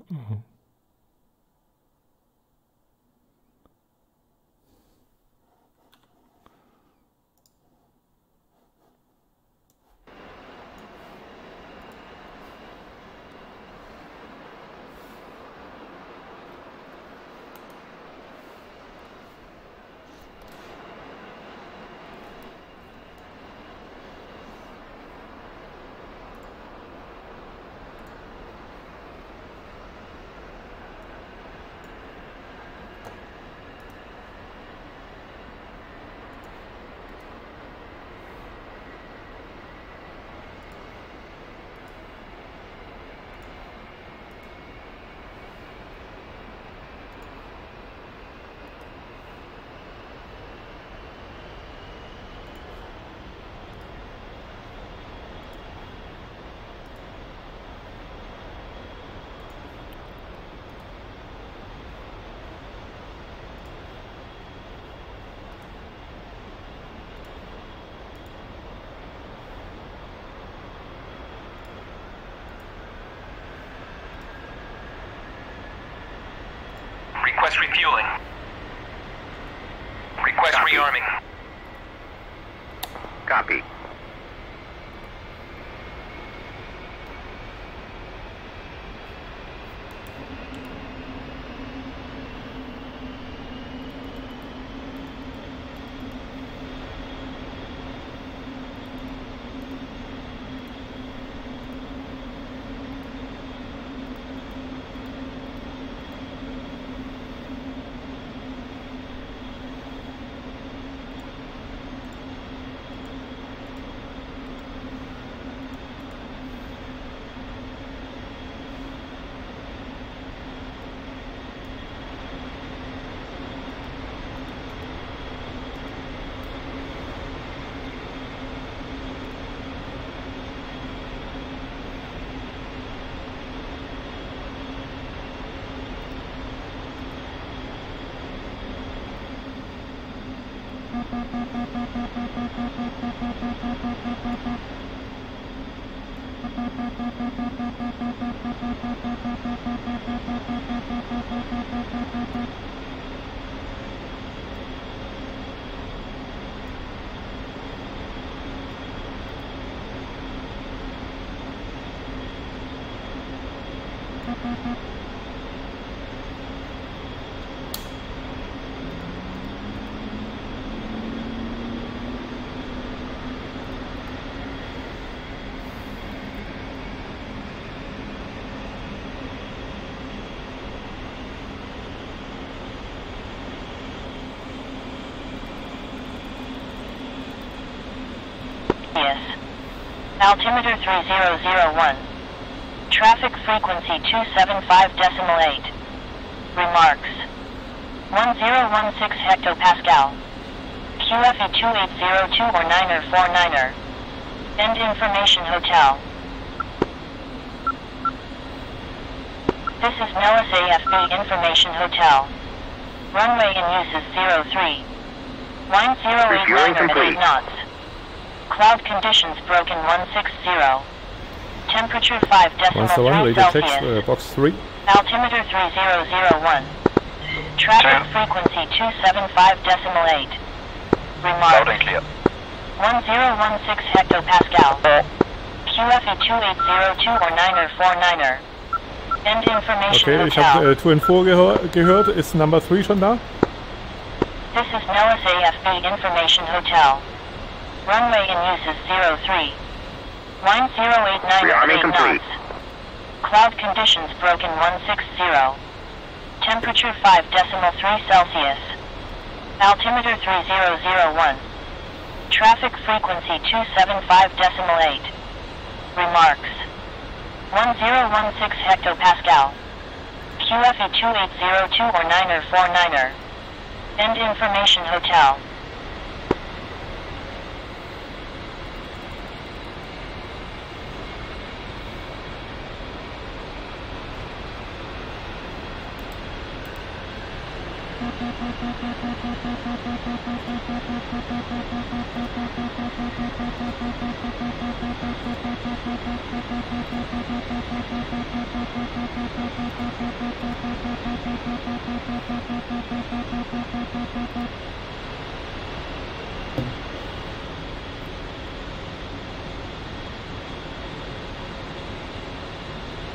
Mhm. Request refueling. Request Copy. rearming. Copy. Yes. Altimeter 3001. Traffic frequency 275.8. Remarks. 1016 hectopascal. QFE 2802 or 9er 49er. End information hotel. This is Nellis AFB Information Hotel. Runway in use is 03. Line 089 at 8 knots. Cloud conditions broken 160. Temperature 5.3 Celsius. Box 3. Altimeter 3001. Traffic frequency 275.8. Loud and Remarks. clear. 1016 hectopascal. QFE 2802 or 9er 49er. End information Okay, ich hotel. habe To Info gehört. Ist Number 3 schon da? This is Nellis AFB Information Hotel. Runway in use is 03. Line 089 Rearming at 8 complete. knots. Cloud conditions broken 160. Temperature 5.3 Celsius. Altimeter 3001. Traffic frequency 275.8. Remarks. 1016 hectopascal. QFE 2802 or 9er 49er. End information hotel.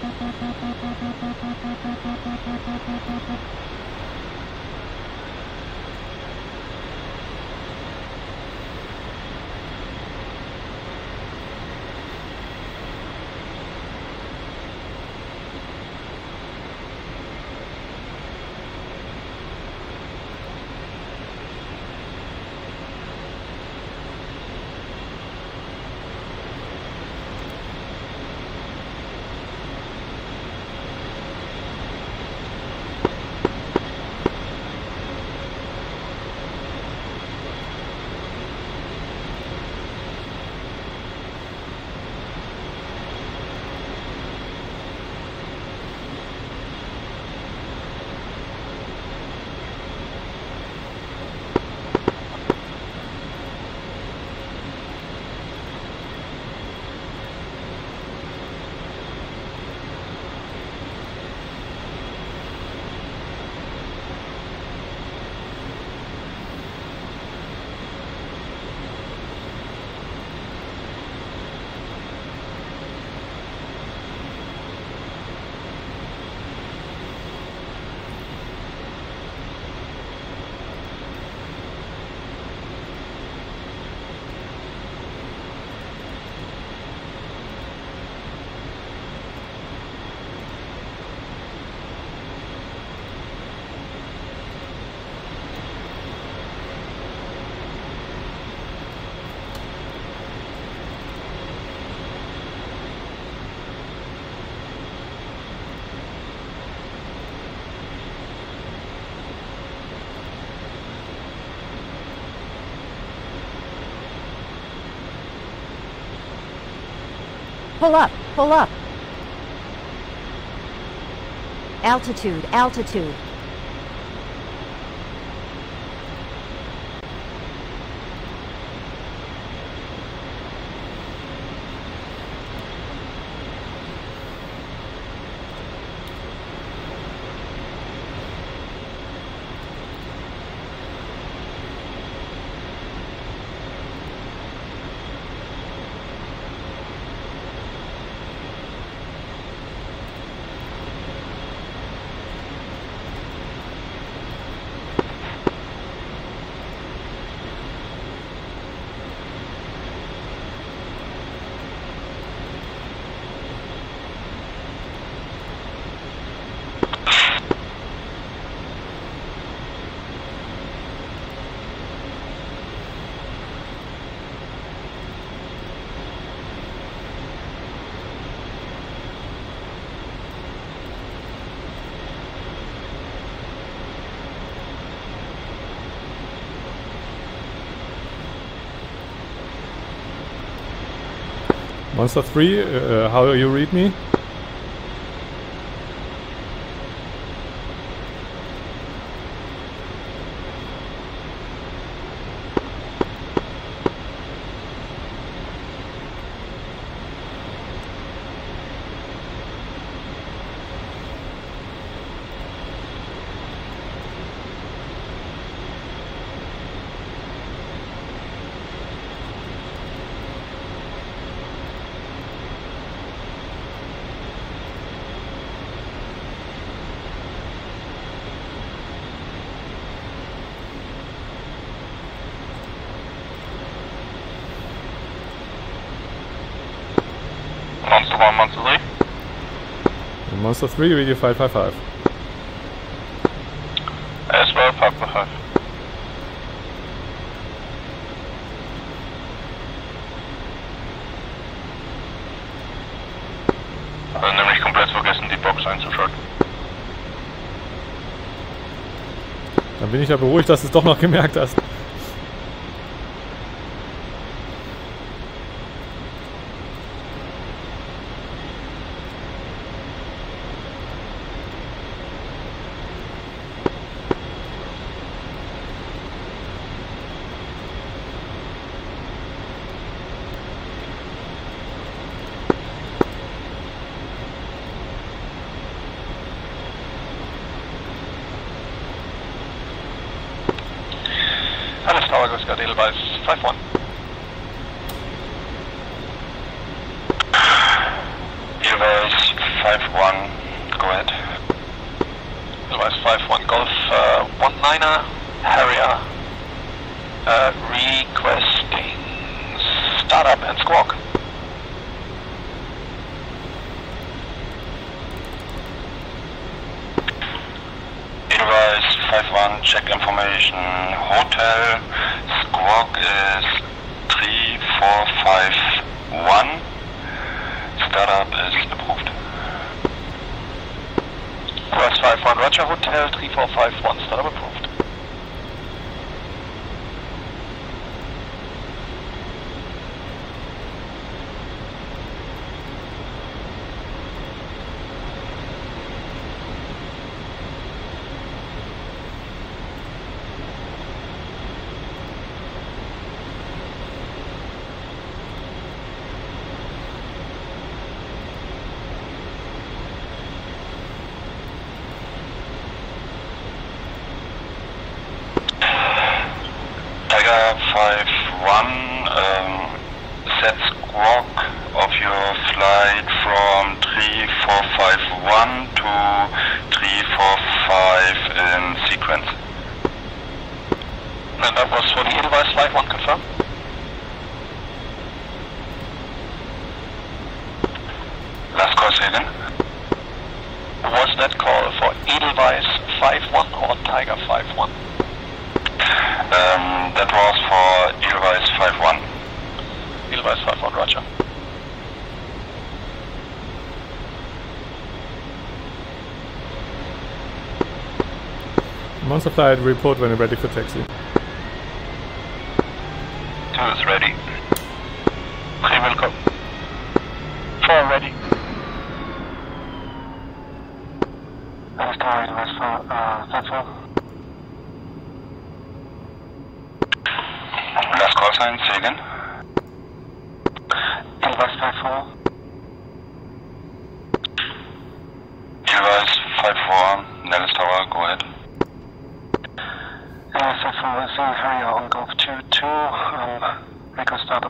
Pull up, pull up. Altitude, altitude. Monster 3, how do you read me? Monster 1, Monster 3. Monster 3, Radio 555. As well, 555. Also nämlich komplett vergessen, die Box einzuschalten. Dann bin ich ja beruhigt, dass du es doch noch gemerkt hast. Alice Tower, Oscar Edelweiss 5-1. Edelweiss 5-1. 5-1, go ahead. Edelweiss 5-1 Golf 19er, Harrier, requesting startup and squawk. Edelweiss 5-1, check information, hotel, squawk is 3451, startup is approved. Edelweiss 5-1 Roger, hotel 3451, startup approved. Tiger 5-1, set squawk of your flight from 3451 to 345 in sequence. And that was for the Edelweiss 5-1, confirm. Last call, say again. Was that call for Edelweiss 5-1 or Tiger 5-1? That was for Edelweiss 5-1. Edelweiss 5-1, Roger. Monster Flight, report when you're ready for taxi. 2 is ready. 3 will come. 4 ready. Edelweiss 5-1. Last call sign, say again. Edelweiss 5-4. Edelweiss 5-4, Nellis Tower, go ahead. Edelweiss 5-4 is Harrier on Golf 2-2, Echo startup.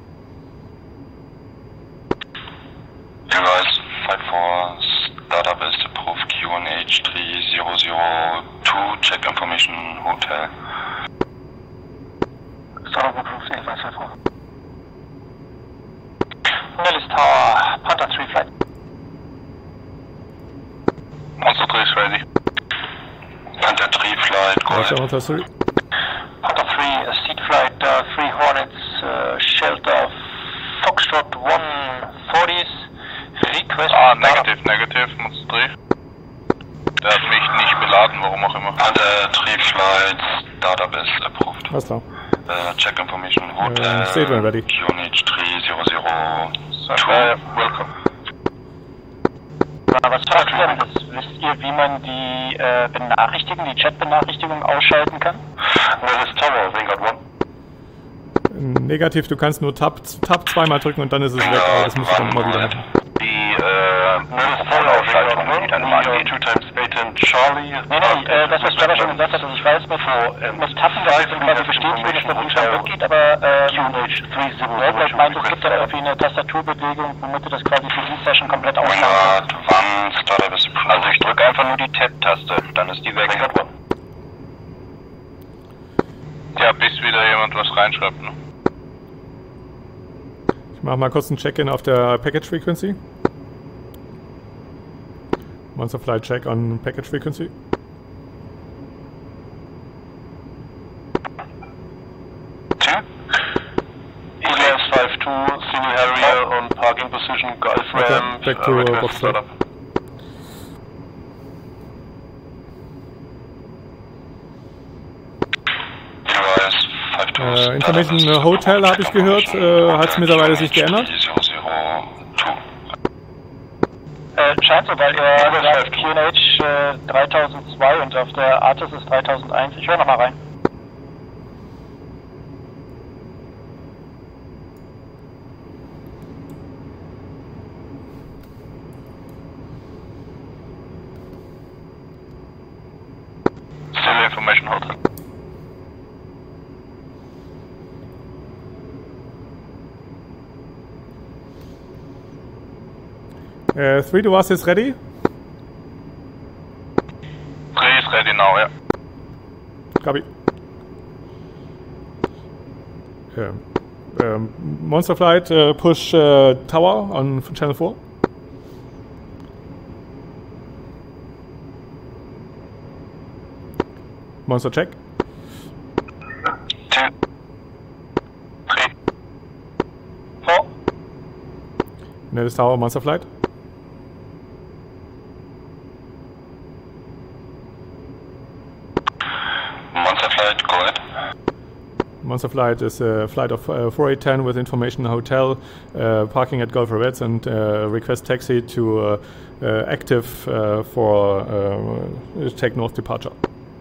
Edelweiss 5-4, startup is approved, QNH 3002, check information, hotel. Startup approved, Edelweiss 5-4. Nellis Tower, Panther 3 flight. Monster 3 is ready. Panther 3 flight, go Roger, ahead. Monster 3. Panther 3, seat flight, 3 Hornets, shelter, Foxtrot 140s, request. Negative, Monster 3. Der hat mich nicht beladen, warum auch immer. Panther 3 flight, startup is approved. Alles klar. Check information, hotel, State when ready. QNH 3002. Welcome. Was passiert ist, wisst ihr, wie man die Benachrichtigung, die Chat-Benachrichtigung ausschalten kann? Nellis Tower, Vanguard 1. Negativ, du kannst nur Tab zweimal drücken und dann ist es weg, aber das musst du dann immer wieder machen. Die Vollausschaltung, die dann immer angeht. 2 times 8 and Charlie. Nee, das was Jabba schon gesagt hat, also ich weiß, man muss tappen, dass es dann quasi bestätigt, wenn es dann nicht schon weggeht, aber Roguelike meint, es gibt da irgendwie eine Tastaturbewegung, womit du das quasi für die Session komplett ausschalten kannst. Also ich drücke einfach nur die Tab-Taste, dann ist die weg. Ja, bis wieder jemand was reinschreibt, ne? Ich mache mal kurz einen Check-in auf der Package Frequency. Monster Flight check on Package Frequency. Edelweiss 5-2, Single Harrier on parking position, Gulf Ramp, back to box startup. Information Hotel habe ich gehört, hat es mittlerweile sich geändert? Scheint so, weil er sagt QNH 3002 und auf der Artis ist 3001. Ich höre nochmal rein. Still information hotel. 3 to us is ready. 3 is ready now, yeah. Copy. Monster Flight, push tower on channel 4. Monster check. 2, 3, 4. Nearest tower, Monster Flight. Monster Flight, go ahead. Monster Flight is a flight of 4810 with information hotel, parking at Golf Reds, and request taxi to active for take north departure.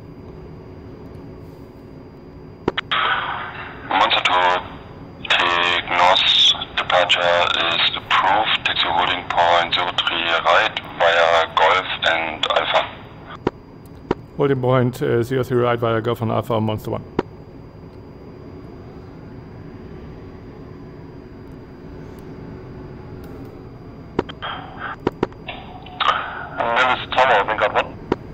Monster 2, take north departure is approved. Taxi holding point 03 right via Golf and Alpha. Holding point 03 right via Golf and Alpha, Monster 1. Nearest tower, Vanguard 1.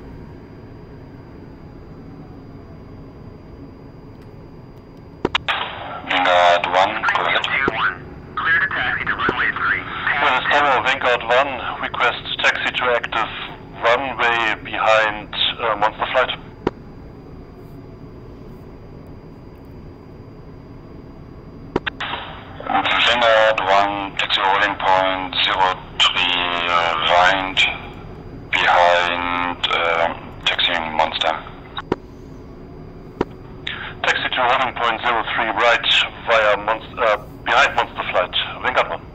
Vanguard 1, go ahead. Clear to taxi to runway 3. Nearest tower, Vanguard 1, request taxi to active runway behind Monster Flight. Vanguard 1, taxi holding point 03 right behind taxiing Monster. Taxi to holding point 03 right via behind Monster Flight. Vanguard 1.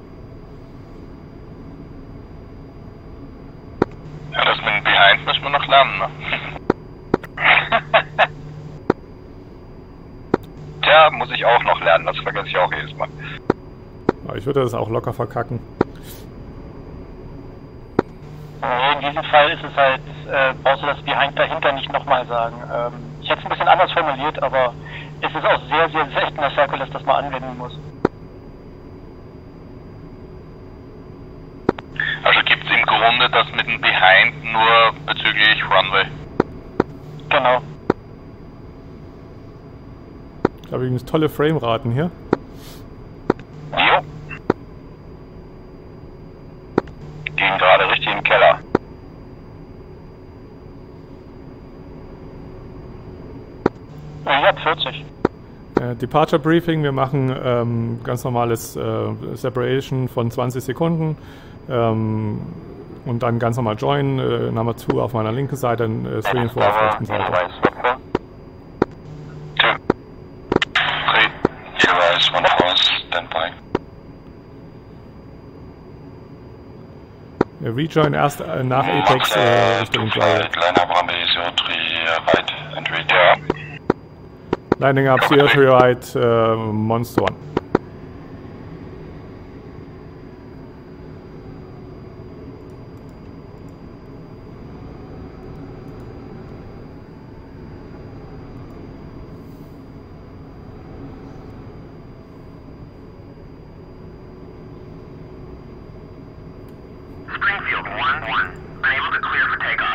Ja, das mit Behind müssen wir noch lernen, ne? Tja, muss ich auch noch lernen, das vergesse ich auch jedes Mal. Ja, ich würde das auch locker verkacken. In diesem Fall ist es halt, brauchst du das Behind dahinter nicht nochmal sagen. Ich hätte es ein bisschen anders formuliert, aber es ist auch sehr, sehr selten, dass Hercules das mal anwenden muss. Also gibt es im Grunde das mit dem Behind nur bezüglich Runway. Genau. Ich habe übrigens tolle Frameraten hier. Jo. Gehen gerade richtig im Keller. Ja, 40. Departure Briefing, wir machen ganz normales Separation von 20 Sekunden und dann ganz normal Join, Nummer 2 auf meiner linken Seite, 3 und 4 auf der rechten Seite. 2, 3, jeweils 1 Force, Standby. Rejoin erst nach Apex Richtung Dry. Line up runway 03 right entry there. Lining up 03 right, Monster 1. Springfield 1-1. Unable to clear for takeoff.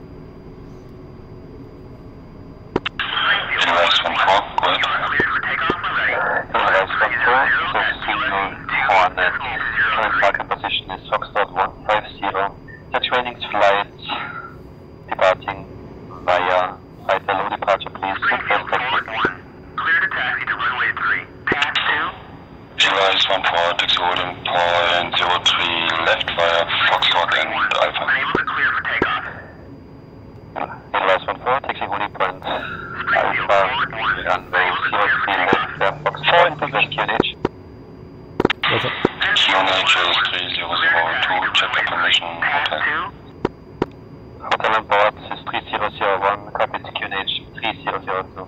Springfield 1-1. You are cleared for takeoff when ready. Jeweils 1 4, so signal Hornet. Current market position is Foxtrot 150. The training's flight departing via fighter low departure, please. Springfield 1-1. Clear to taxi to runway 3. Path 2. Jeweils 1 4, taxi holding point 03 left via Foxtrot and Alpha. Unable to clear for takeoff. Jeweils 1 4, taxi holding point Alpha, runway 03 left via Foxtrot and QNH. Also, QNH is 3002, check the permission, hotel. Hotel on board is 3001, copy to QNH 3002.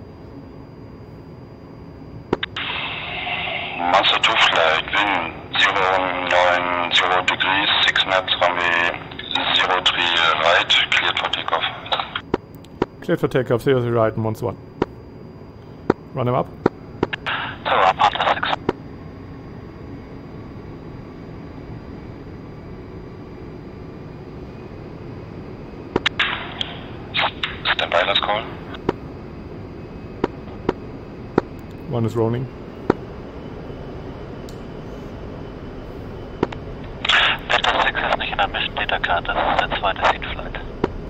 Monster 2 flight, wind 090 degrees, 6 knots, runway 03 right, cleared for takeoff. cleared for takeoff, 03 right, Monster 1. Run him up. So up, Hunter 6. stand by, last call. 1 is rolling. Delta 6 ist nicht in der Mission Data Card, das ist der zweite Seed Flight.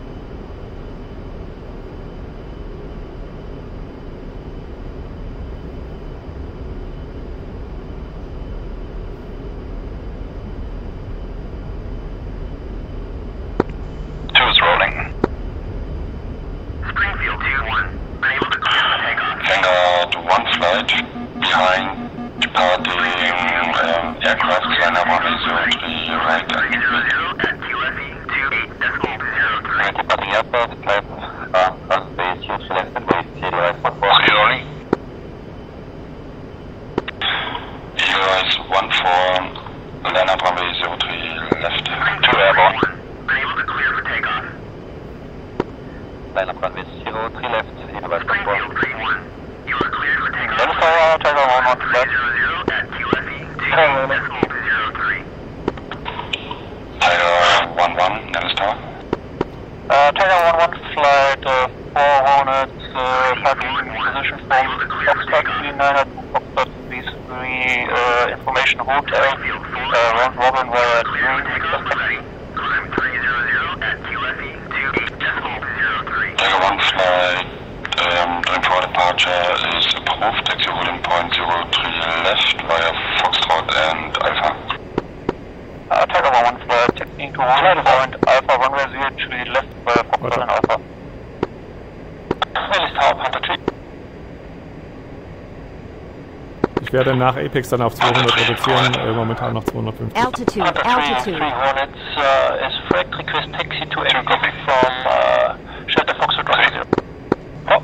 Ich werde nach Apex dann auf 200 reduzieren, momentan noch 250. Altitude, altitude. 3 Hornets is Frag, request taxi to copy from Shelter Foxtrot 10. Oh.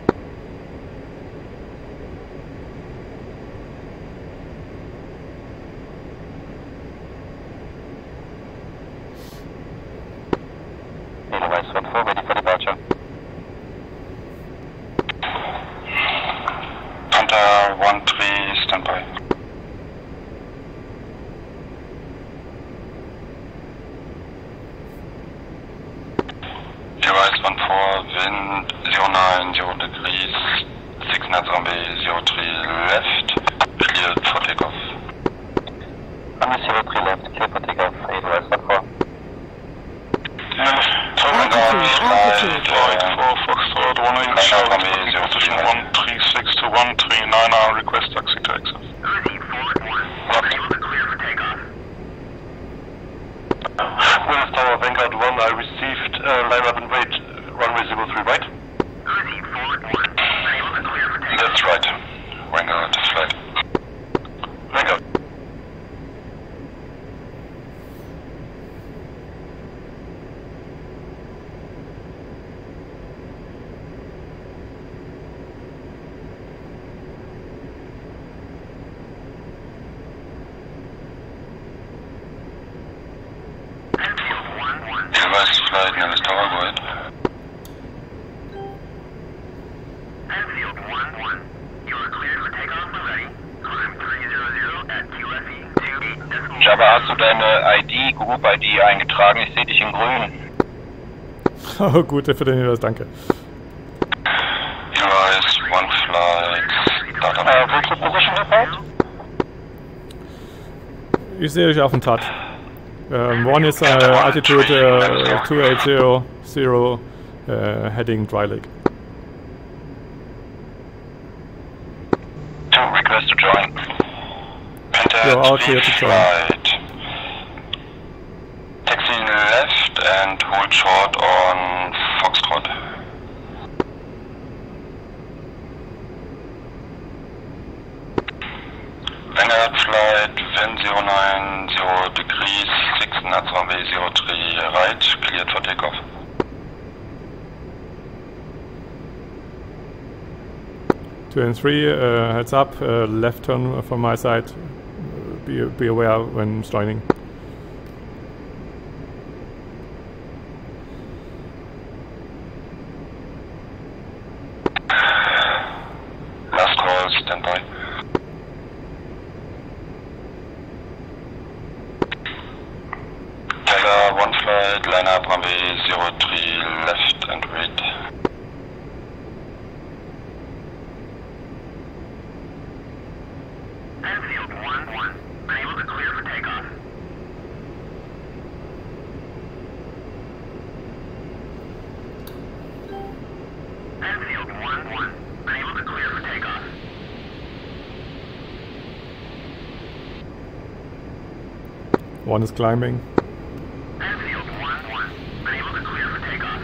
Edelweiss 1-4, ready for departure. Panther 1-3, stand by. Edelweiss 1-4, wind 09, 0 degrees, 6 knots runway 03 left, cleared for takeoff. Runway 03 left, clear for takeoff, Edelweiss 1-4. Altitude, for Foxtrot 180, position 136 to 139, request taxi to exit. Uzi, forward 1. Are you clear for takeoff? Willis Tower, Vanguard 1, I received line up and wait, runway 03 right. Uzi, forward 1. Are you clear for takeoff? That's right. Vanguard flight. Vanguard. Edelweiss flight, Nellis Tower, go ahead. Enfield 1-1. You are cleared for takeoff when ready. Climb 300 at QFE 28 Jabba, hast du deine ID, Group-ID eingetragen? Ich sehe dich in grün. Oh, gut, für den Hinweis, danke. Edelweiss 1 flight, start up. What's the position report? Ich sehe euch auf dem TAT. 1 is altitude 2800, heading Dry Lake. 2, request to join. Panther You're all clear to join. flight. Taxi left and hold short on Foxtrot. Vanguard flight, wind 09, 0 degrees, 6 knots runway 03 right, cleared for takeoff. Two and 3, heads up, left turn from my side. Be aware when joining. Last call, stand by. Tiger 1 flight, line up runway 03 left and wait. Unable to clear for takeoff. One is climbing. Enfield 1-1. Unable to clear for takeoff.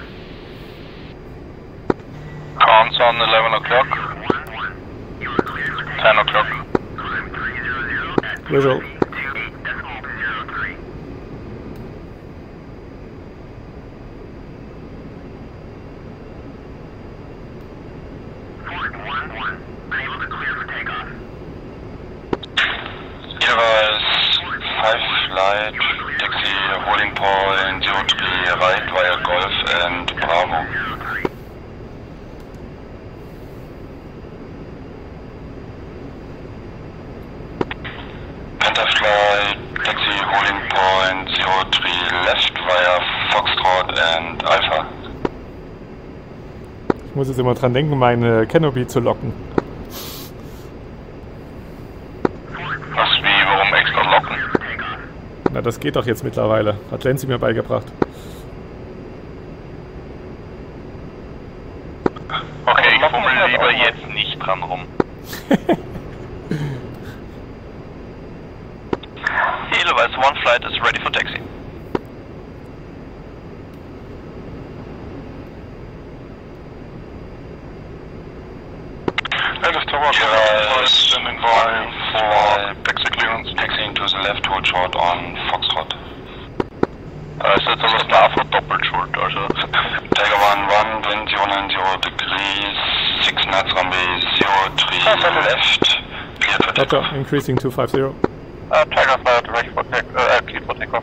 Cons on 11 o'clock. 1-1. You are cleared for takeoff. 10 o'clock. Climb 300 at Visual. 28.03. Ford 1-1. Unable to clear for takeoff. Edelweiss 5 flight, taxi holding point 03 right via Golf and Bravo. 03. Pentaflight, taxi holding point 03 left via Foxtrot and Alpha. Ich muss jetzt immer dran denken, meine Canopy zu locken. Was, wie, warum extra locken? Na, das geht doch jetzt mittlerweile. Hat Lenzi mir beigebracht. Okay, ich fummel lieber jetzt nicht dran rum. Edelweiss 1 flight is ready for taxi. Edelweiss standing by for taxi clearance. Taxiing to the left, hold short on Foxtrot. Ist jetzt alles davor doppelt schuld, also. Tiger 1-1, wind 090 degrees, 6 knots, runway 03 left, cleared for takeoff. Roger, increasing 250. Tiger flight ready for cleared for takeoff.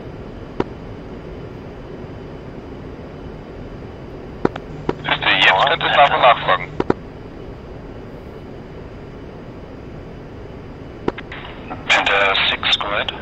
Wisst ihr, jetzt könnt ihr es nach und nachfragen. Panther 6, go ahead.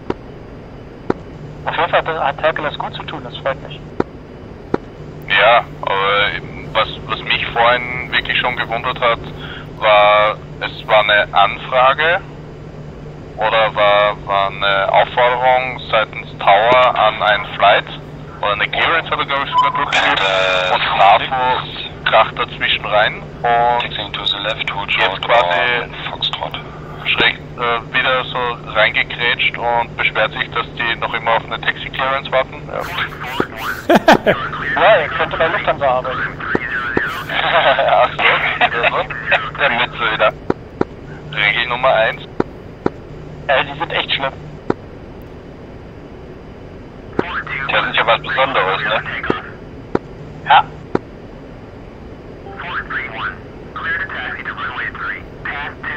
Auf jeden Fall hat Hercules gut zu tun, das freut mich. Ja, aber was mich vorhin wirklich schon gewundert hat, war, es war eine Anfrage oder war eine Aufforderung seitens Tower an ein Flight oder eine Clearance hat er glaube ich sogar durchgeführt und NAVO kracht dazwischen rein und jetzt quasi Foxtrot. schräg wieder so reingekrätscht und beschwert sich, dass die noch immer auf eine Taxi-Clearance warten. Ja. Ja, ihr könnt bei Lufthansa arbeiten. Ach so, der Mütze wieder. Regel Nummer 1. Die sind echt schlimm. Das ist ja was Besonderes, ne? Ja. Ford 3-1. Clear to taxi to runway 3. Path 2.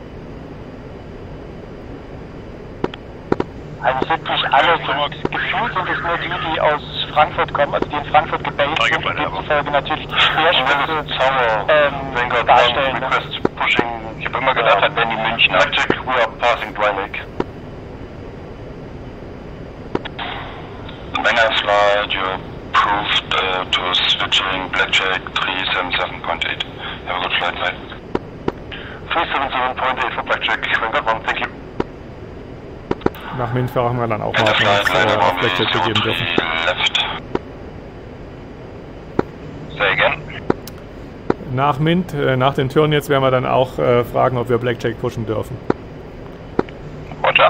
Also es sind nicht alle, gefühlt sind es nur die aus Frankfurt kommen, also die in Frankfurt gebased sind und demzufolge natürlich die Speerspitze darstellen. Ne? Ich habe immer gedacht, wenn die Münchner. We are passing Dry Lake. Wenger flight, you approved to switching Blackjack 377.8. Have a good flight, mate. 377.8 for Blackjack. Wenger 1, thank you. Nach Mint fragen wir dann auch mal, ob wir uns auf Blackjack begeben dürfen. Say again. Nach Mint, nach den Türen jetzt werden wir dann auch fragen, ob wir Blackjack pushen dürfen. Roger.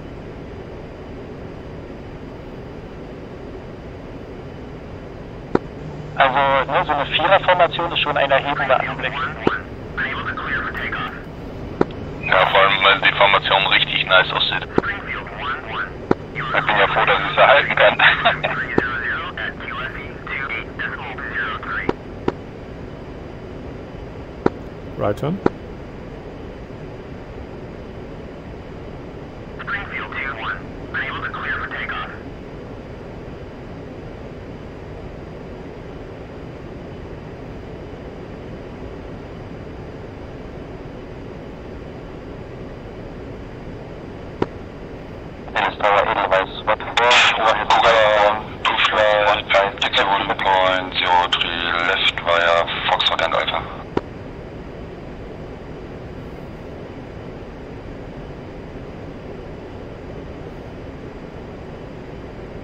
Also ne, so eine Viererformation ist schon ein erhebender Anblick. Ja, vor allem, weil die Formation richtig nice aussieht. Ich bin ja froh, dass ich es erhalten kann. Right turn. Springfield 2-1. Unable to clear for takeoff. Tower Edelweiss, what for? Overhead 2 flight, taxi holding point 03 left via Foxtrot and Alpha.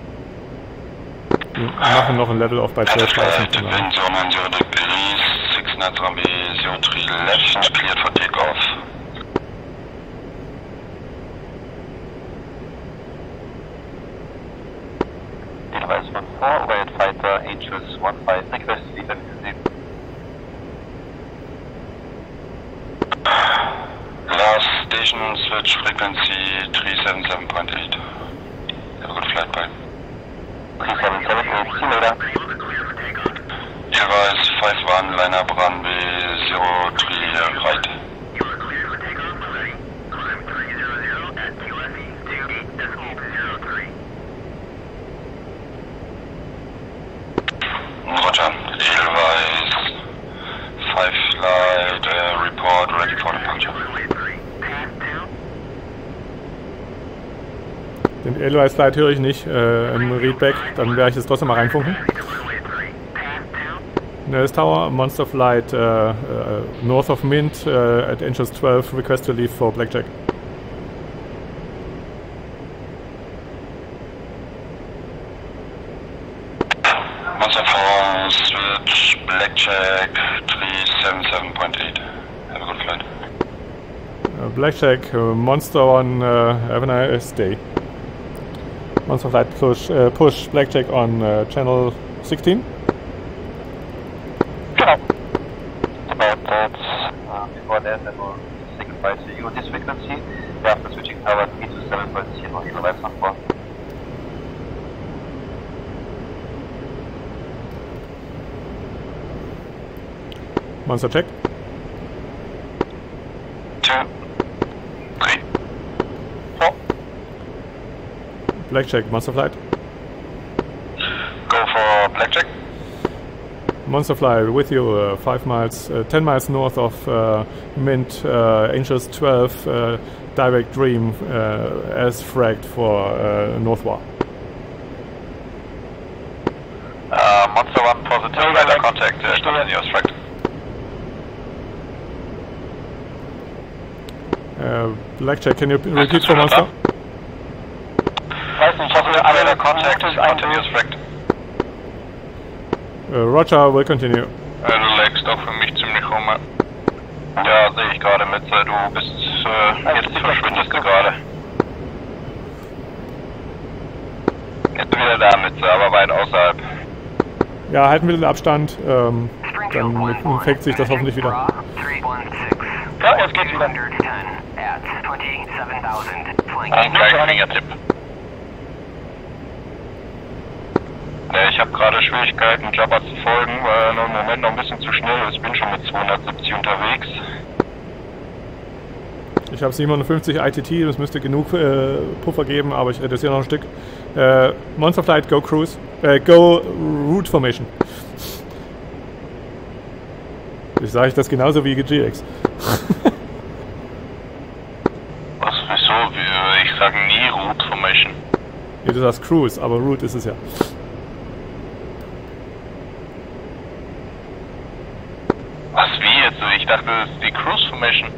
Wir machen noch ein Level auf bei 12.000. Wind 090 degrees, 6 Finance runway 03 left, cleared for takeoff. Device 14, overhead fighter, Angels 15, request to leave FTC. Last station, switch frequency 377.8. Have a good flight, bye. 377, see you later. Device 51, line up runway 03 right. You are cleared for takeoff when ready. Climb 300 at QFE 28.03. Roger. Edelweiss 5 flight, report ready for departure. Den Edelweiss Flight höre ich nicht im Readback, dann werde ich es trotzdem mal reinfunken. Nels Tower, Monster Flight north of Mint at Angels 12, request to leave for Blackjack. Monster 4, switch Blackjack 377.8. Have a good flight. Blackjack, Monster 1, have a nice day. Monster Flight push Blackjack on channel 16. Genau. About that, before that, I will signify to you this frequency. After switching tower 327.0, Edelweiss 14. Monster check. 2, 3. Blackjack, Monster Flight. Go for Blackjack. Monster Flight with you, 5 miles, 10 miles north of Mint, Angels 12, direct Dream as fragged for Northwar. Monster 1 positive, radar contact, continuous fragged. Blackjack, can you repeat for Monster? Weiß nicht, ich hoffe, alle Radar contact, continuous fragged. Roger, will continue. Du legst auch für mich ziemlich rum. Ja, sehe ich gerade mit. Du bist jetzt verschwindest du gerade. Jetzt wieder da mit, aber weit außerhalb. Ja, halten wir den Abstand, dann fängt sich das hoffentlich wieder. Ja, jetzt geht's wieder. Ein kleiner Tipp. Ja, ich habe gerade Schwierigkeiten, Jabba zu folgen, weil er im Moment noch ein bisschen zu schnell ist. Ich bin schon mit 270 unterwegs. Ich habe 750 ITT, das müsste genug Puffer geben, aber ich reduziere noch ein Stück. Monster Flight, go Cruise, go Route Formation. Ich sage das genauso wie GX. Was, wieso? Ich sage nie Route Formation. Ja, du sagst Cruise, aber Route ist es ja. Was, wie jetzt? Ich dachte, das ist die Cruise Formation.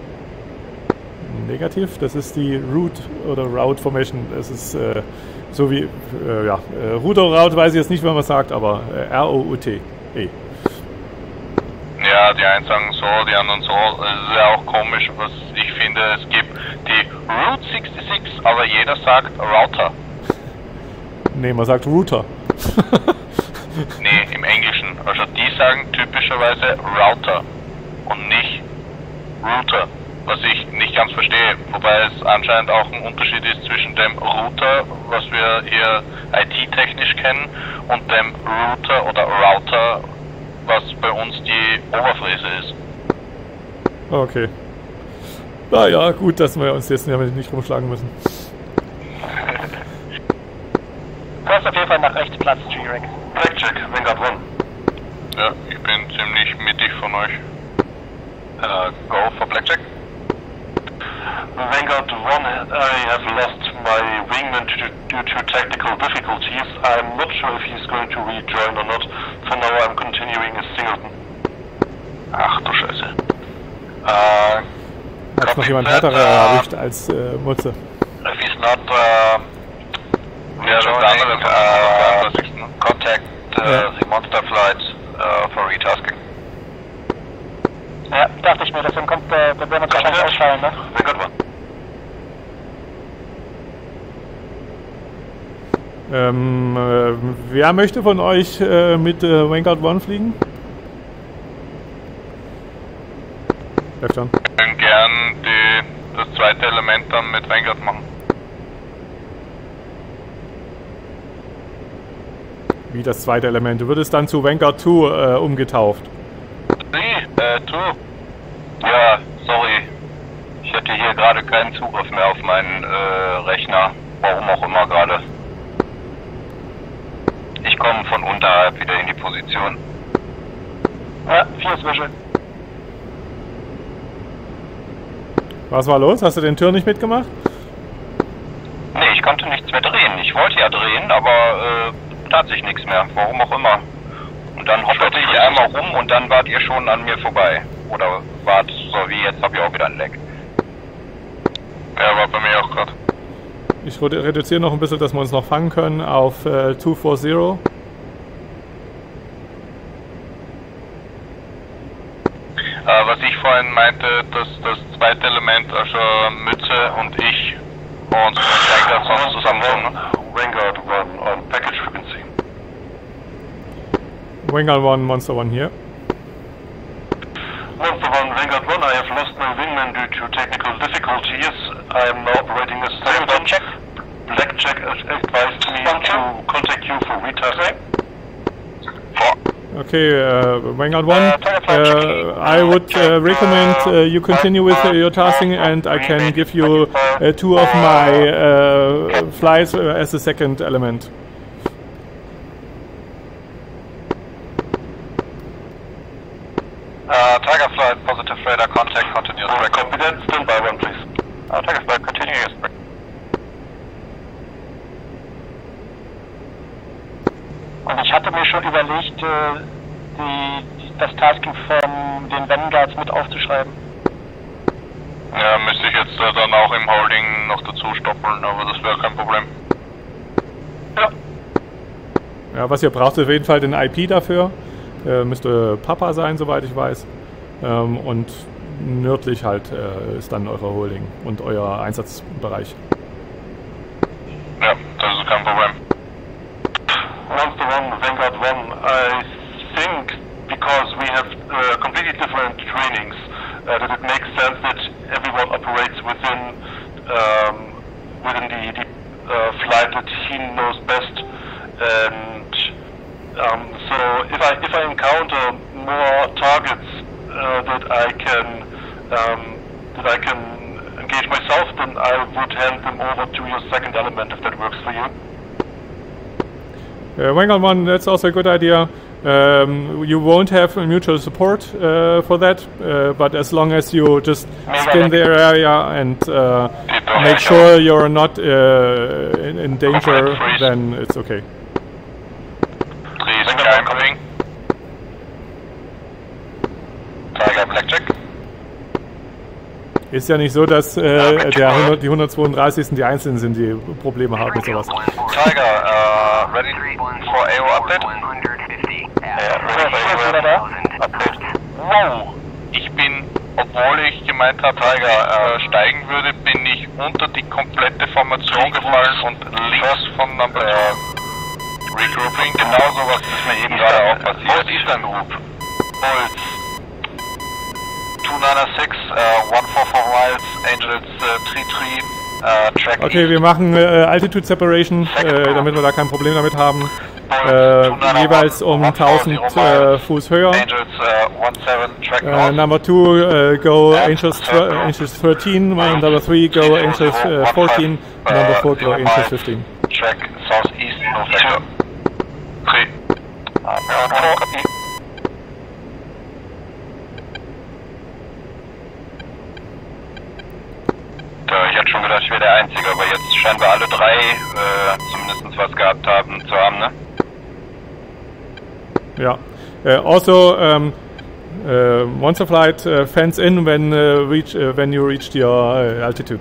Negativ, das ist die Route oder Route Formation. Das ist so wie, ja, Route oder Route weiß ich jetzt nicht, wenn man sagt, aber R-O-U-T. E. Ja, die einen sagen so, die anderen so. Es ist ja auch komisch, was ich finde. Es gibt die Route 66, aber jeder sagt Router. Nee, man sagt Router. Nee, im Englischen. Also die sagen typischerweise Router und nicht Router. Was ich nicht ganz verstehe. Wobei es anscheinend auch ein Unterschied ist zwischen dem Router, was wir hier IT-technisch kennen, und dem Router oder Router, was bei uns die Oberfräse ist. Okay. Naja, gut, dass wir uns jetzt damit nicht rumschlagen müssen. Du hast auf jeden Fall nach rechts Platz, G-Rex. Blackjack, Vanguard 1. Ja, ich bin ziemlich mittig von euch. Go for Blackjack. Vanguard 1, I have lost my wingman due to technical difficulties. I'm not sure if he's going to rejoin or not. For now I'm continuing as Singleton. Ach du Scheiße. Hat noch jemand härtere erwischt als Mutze? If he's not rejoining, contact the Monster Flight for retasking. Dachte ich mir, deswegen kommt der werden wir uns wahrscheinlich ausfallen, ne? Vanguard 1. Wer möchte von euch mit Vanguard 1 fliegen? Lefton. Wir können gern das zweite Element dann mit Vanguard machen. Wie das zweite Element? Du würdest dann zu Vanguard 2 umgetauft. Ja, sorry. Ich hatte hier gerade keinen Zugriff mehr auf meinen Rechner. Warum auch immer gerade. Ich komme von unterhalb wieder in die Position. Ja, 4 ist Visual. Was war los? Hast du den Turn nicht mitgemacht? Nee, ich konnte nichts mehr drehen. Ich wollte ja drehen, aber tat sich nichts mehr. Warum auch immer. Und dann hopperte ich einmal rum und dann wart ihr schon an mir vorbei. Oder wart so wie jetzt, habe ich auch wieder ein Leck. Ja, war bei mir auch gerade. Ich reduziere noch ein bisschen, dass wir uns noch fangen können auf 240. Was ich vorhin meinte, dass das zweite Element, also Mütze und ich uns mit Vanguard sonst zusammen tun, ne? Vanguard 1 on package frequency. Vanguard 1, Monster 1 hier. Monster 1, Vanguard 1, I have lost my wingman due to technical difficulties. I am now operating a second check. Blackjack advised me to contact you for retasking. Okay, Vanguard 1, I would recommend you continue with your tasking, and I can give you 2 of my flights as a second element. Tiger flight, positive radar contact, continuous break. Copy that, stand by 1 please. Tiger flight, continuous break. Und ich hatte mir schon überlegt, das Tasking von den Vanguards mit aufzuschreiben. Ja, müsste ich jetzt dann auch im Holding noch dazu stoppeln, aber das wäre kein Problem. Ja. Ja, was ihr braucht, ist auf jeden Fall den IP dafür. Müsste Papa sein, soweit ich weiß. Und nördlich halt ist dann euer Holding und euer Einsatzbereich. Ja, das ist kein Problem. Monster 1, Vanguard 1, I think because we have completely different trainings, that it makes sense that everyone operates within the flight that he knows best. And so if I encounter more targets that I can engage myself, then I would hand them over to your second element if that works for you. Vanguard 1, that's also a good idea. You won't have mutual support for that, but as long as you just scan the area and make sure you're not in danger, then it's okay. Please, incoming. Tiger Blackjack. Ist ja nicht so, dass die 132. die Einzelnen sind, die Probleme haben mit sowas. Tiger, ready for AO update? Update. Wow! Ich bin, obwohl ich gemeint habe, Tiger steigen würde, bin ich unter die komplette Formation gefallen und links von Number 2. Regrouping. Genau sowas ist mir eben gerade auch passiert. Eastern Group. Bulls 296, 144 miles, Angels 33, track Okay, wir machen Altitude Separation, damit wir da kein Problem damit haben. Jeweils um 1000 Fuß höher. Angels 17, track north. Number 2 go Angels 13, number 3 go Angels 14, number 4 go Angels 15. Track southeast, November. 3. Ich hatte schon gedacht, ich wäre der Einzige, aber jetzt scheinen wir alle drei zumindest was gehabt haben zu haben, ne? Ja. Also, Monster Flight fans in when you reach your altitude.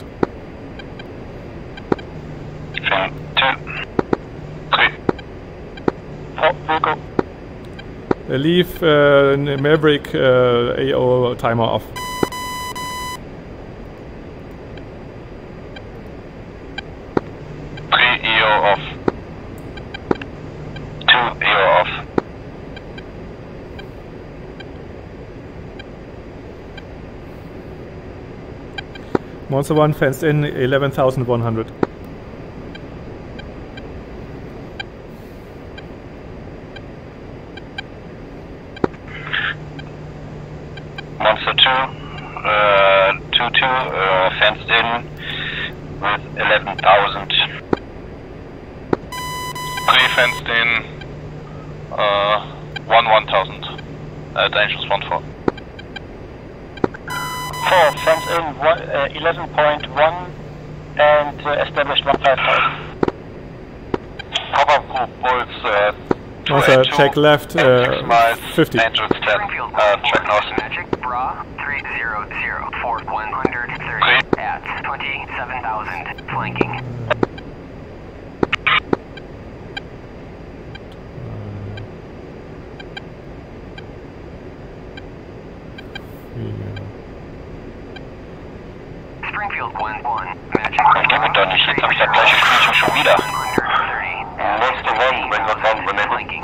2, 3. Oh, Wilco. leave Maverick AO timer off. EO off. 2 EO off. Monster 1 fenced in 11,100. Monster 2, 2-2, fenced in with 11,000. 3 fenced in 1,000 at Angels 1-4. 4, fence in 11.1 and established 1,500. Pop-up group Bulls Monster, check left, 50. Angels 10, check north. Magic Bra 300 for 130 at 27,000 flanking. Springfield 1-1 Magic Gib mir doch nicht, jetzt hab ich das gleiche Spielchen schon wieder. 130 Monster 1, Vanguard 1, when able. flanking.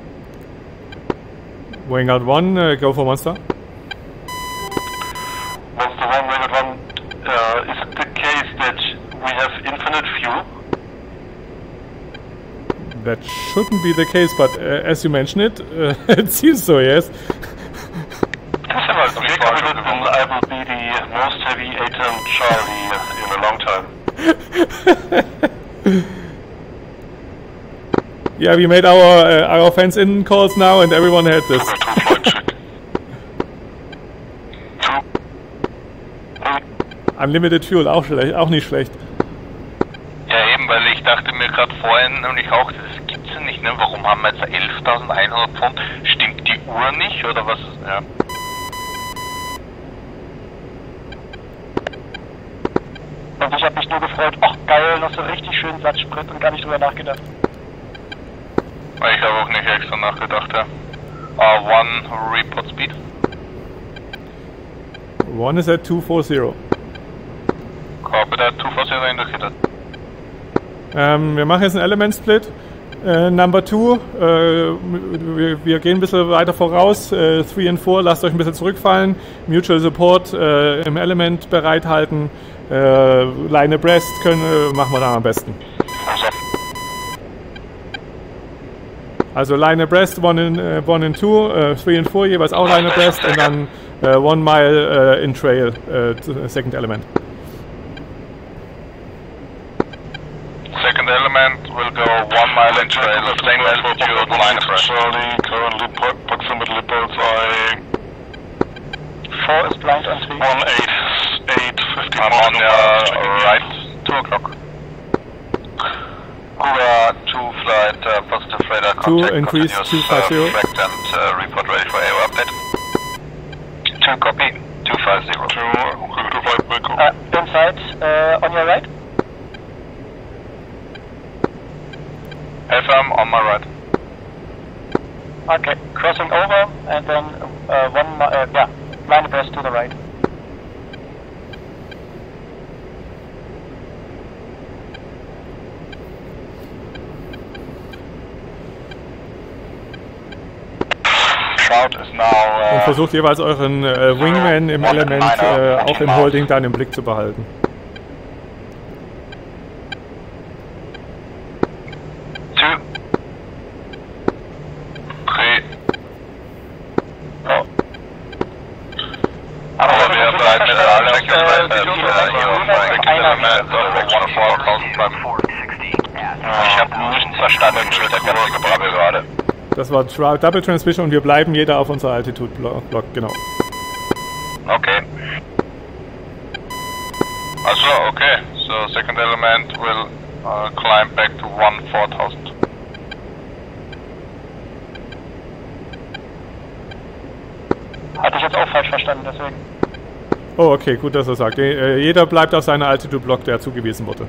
Vanguard 1, go for Monster. Monster 1, Vanguard 1, is it the case that we have infinite fuel? That shouldn't be the case, but as you mention it, it seems so, yes. Okay, copy that, then I will be the most heavy A-10 Charlie in a long time. Yeah, we made our fence-in calls now, and everyone had this. Unlimited Fuel, auch nicht schlecht. Ja eben, weil ich dachte mir gerade vorhin nämlich auch, das gibt's ja nicht, ne? Warum haben wir jetzt 11.100 Pfund? Stimmt die Uhr nicht oder was? Ja. Und ich habe mich nur gefreut, ach geil, noch so richtig schön Satzsprit und gar nicht drüber nachgedacht. Ich habe auch nicht extra nachgedacht, ja. 1 Report Speed. 1 is at 240. Copy that, 240 indicated. Wir machen jetzt einen Element Split. Number 2, wir gehen ein bisschen weiter voraus. 3 und 4, lasst euch ein bisschen zurückfallen. Mutual Support im Element bereithalten. Line abreast machen wir dann am besten. Also Line abreast, 1 and 2, 3 and 4 jeweils auch Line abreast und dann 1 mile in trail, second element. Second element will go 1 mile in trail, same altitude, line abreast. Charlie, currently proximity bullseye. 4 is blind on 3. 1-8-8-50 I'm on your right, 2 o'clock. Kura 2 flight, positive radar contact, increase, continuous 250. tracked and report ready for AO update. 2 copy, 250. 2-5 will go. Inside, on your right. FM on my right. Okay, crossing over and then line abreast to the right. Shroud is now. Und versucht jeweils euren Wingman im Element auch im Holding dann im Blick zu behalten. Ich habe nichts verstanden durch das ganze Gebrabbel gerade. Das war Double Transmission und wir bleiben jeder auf unserer Altitude-Block, genau. Okay. Also, okay. So, second element will climb back to 1-4000. Hatte ich jetzt auch falsch verstanden, deswegen. Oh, okay, gut, dass er sagt. Jeder bleibt auf seiner Altitude-Block, der zugewiesen wurde.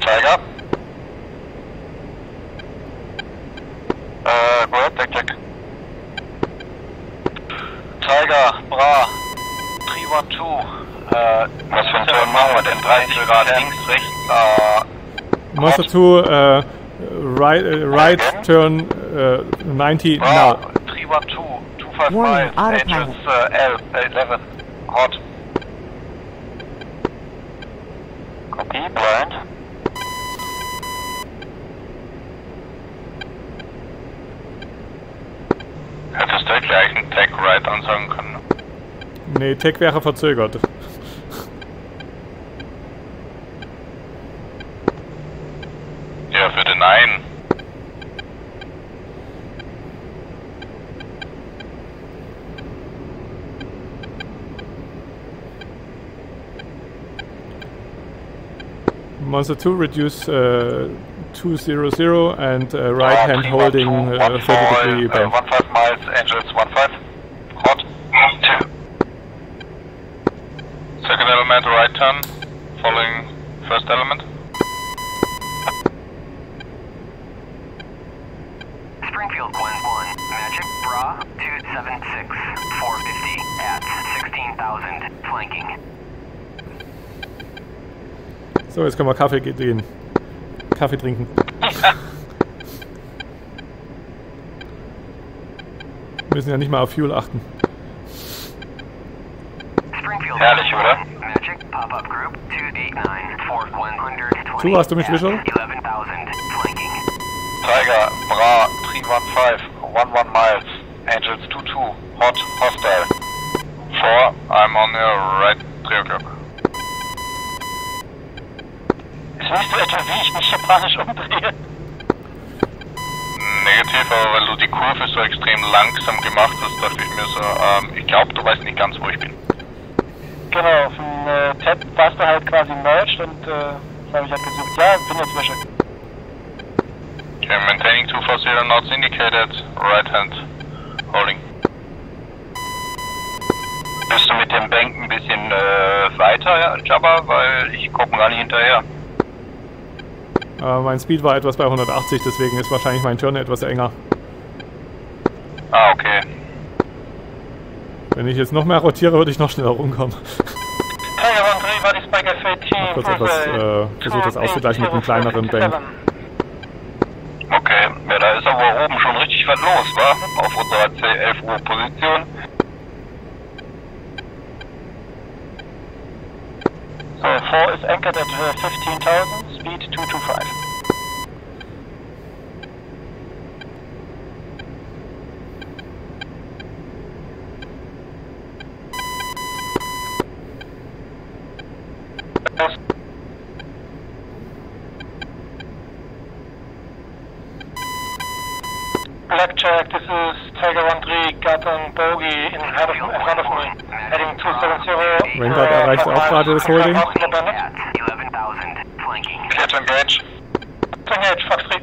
Tiger. Go ahead, check. Tiger, Bra, 312. Was für ein Turn machen wir denn? 30 Grad links, rechts, Monster 2, right turn 90 now. 312, 25 Warning, miles, autopilot. Angels L11, hot. Copy, blind. Hättest du gleich einen Tag Right ansagen können. Nee, Tech wäre verzögert. Ja, für den einen. Monster 2 reduce 200 and right hand holding 30-degree bank. 15 miles, Angels 15. Hot. 2. Second element, right turn, following first element. Springfield 1-1, Magic Bra 276, 450 at 16,000, flanking. So, jetzt können wir Kaffee gehen. Kaffee trinken. Wir müssen ja nicht mal auf Fuel achten. Springfield Herrlich, oder? Magic Pop-Up Group 289, Fort 120. Zu, hast du mich visual? 11,000, flanking. Tiger, Bra, 315, 11 miles, Angels 22, hot, hostile. 4, I'm on your right 3 o'clock. Siehst du etwa, wie ich mich japanisch umdrehe? Negativ, aber weil du die Kurve so extrem langsam gemacht hast, dachte ich mir so, ich glaube, du weißt nicht ganz, wo ich bin. Genau, auf dem Tab warst du halt quasi merged und das habe ich halt gesucht. Ja, bin jetzt Wäsche. Okay, maintaining 240 knots indicated, right hand holding. Bist du mit dem Bank ein bisschen weiter, Jabba, weil ich komme gar nicht hinterher. Mein Speed war etwas bei 180, deswegen ist wahrscheinlich mein Turn etwas enger. Ah, okay. Wenn ich jetzt noch mehr rotiere, würde ich noch schneller rumkommen. Tiger 1-3, what is Bike F-18? Kurz etwas versucht das auszugleichen mit einem kleineren Bank. Okay, ja, da ist aber oben schon richtig was los, wa? Auf unserer C11 Uhr Position. So, 4 is anchored at 15,000, speed 225. Blackjack, this is Tiger 1-3, got an bogey in front of me, heading 270. Vanguard erreicht auch gerade das Holding. At 11,000, flanking. Clear to engage. Engage, Fox 3.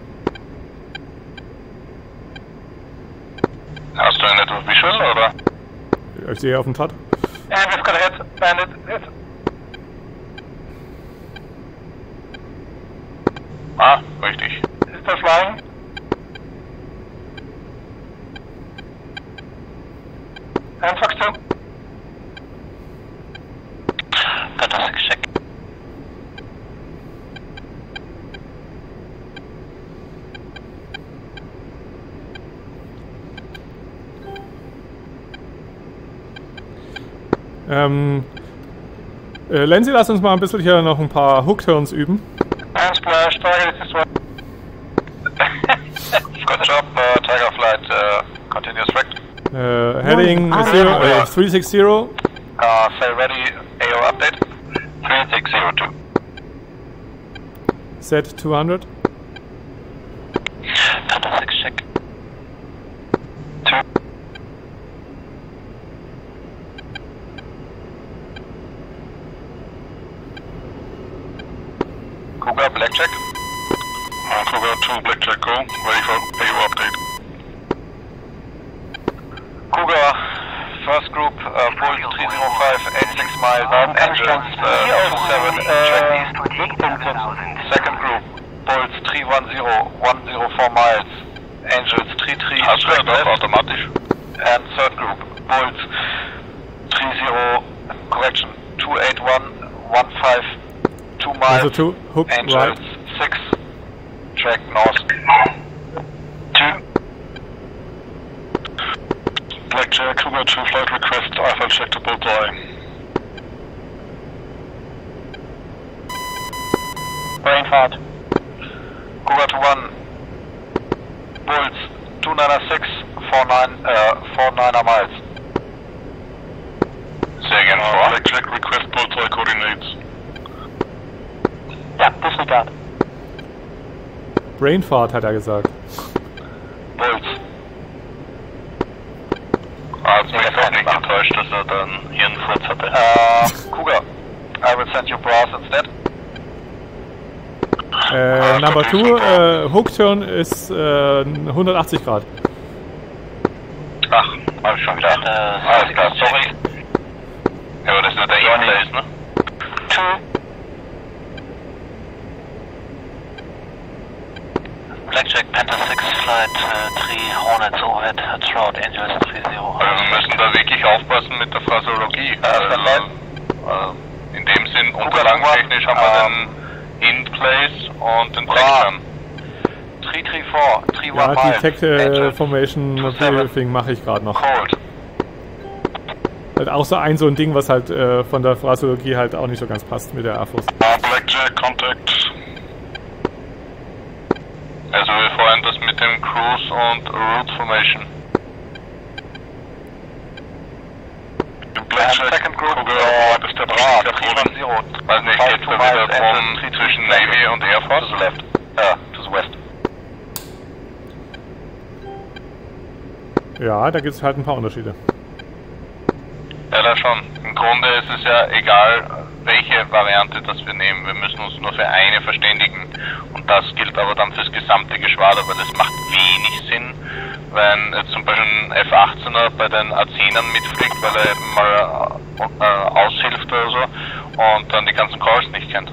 Hast du ein etwas Visual, oder? Ich sehe auf dem Tat. And we've got a hit, bandit, hit. Ah, richtig. Is there flying? And Fox 2. Fantastic check. Lenzi, lass uns mal ein bisschen hier noch ein paar Hook-Turns üben. And splash, target is this way. Good job, Tiger Flight, continuous track. Heading 360. Say ready, AO update. 3602. Set 200. Fantastic check. 2. Cougar, Blackjack. Cougar 2, Blackjack, go. Ready for AO update. Cougar, first group, full 305, 86 miles, Angels 27, check east. Second group, Bulls 310, 104 miles, Angels 33, Hast du das automatisch? and third group, Bulls 30, correction, 281, 152 miles, Also to hook Angels right. 6, track north. 2. Blackjack, Cougar 2, flight request, Alpha check to Bullseye. Brainfart. Cougar to 1, Bulls 296, 49 miles. Say again, Blackjack request Bullseye coordinates. Ja, disregard. Brainfart hat er gesagt. Bulls. Hat mich auch nicht enttäuscht, dass er dann Hirnfurz hatte. Cougar, I will send you brass instead. Number 2, Hook Turn ist 180 Grad. Ach, hab ich schon gedacht. Alles klar, sorry. Ja, aber das ist nur der In-Place, ne? 2. Blackjack, Panther 6, Flight 3, Hornets, Overhead, Trout, Angels 30. Also wir müssen da wirklich aufpassen mit der Phraseologie. In dem Sinn, unterlagentechnisch haben wir den In-Place und den Tech-Turn. 334, 31 Ja, die miles. Tech Formation Briefing mache ich gerade noch. Cold. Halt auch so ein Ding, was halt von der Phraseologie halt auch nicht so ganz passt mit der Air Force. Blackjack, Contact. Also wir vorhin das mit dem Cruise und Route Formation. Blackjack, Second Group, das ist der Brat, der Boden. 310. Weiß nicht, geht's da wieder drum zwischen Navy und Air Force? To the left. To the west. Ja, da gibt es halt ein paar Unterschiede. Ja, da schon. Im Grunde ist es ja egal, welche Variante das wir nehmen. Wir müssen uns nur für eine verständigen. Und das gilt aber dann fürs gesamte Geschwader, weil es macht wenig Sinn, wenn jetzt zum Beispiel ein F-18er bei den A-10ern mitfliegt, weil er eben mal aushilft oder so und dann die ganzen Calls nicht kennt.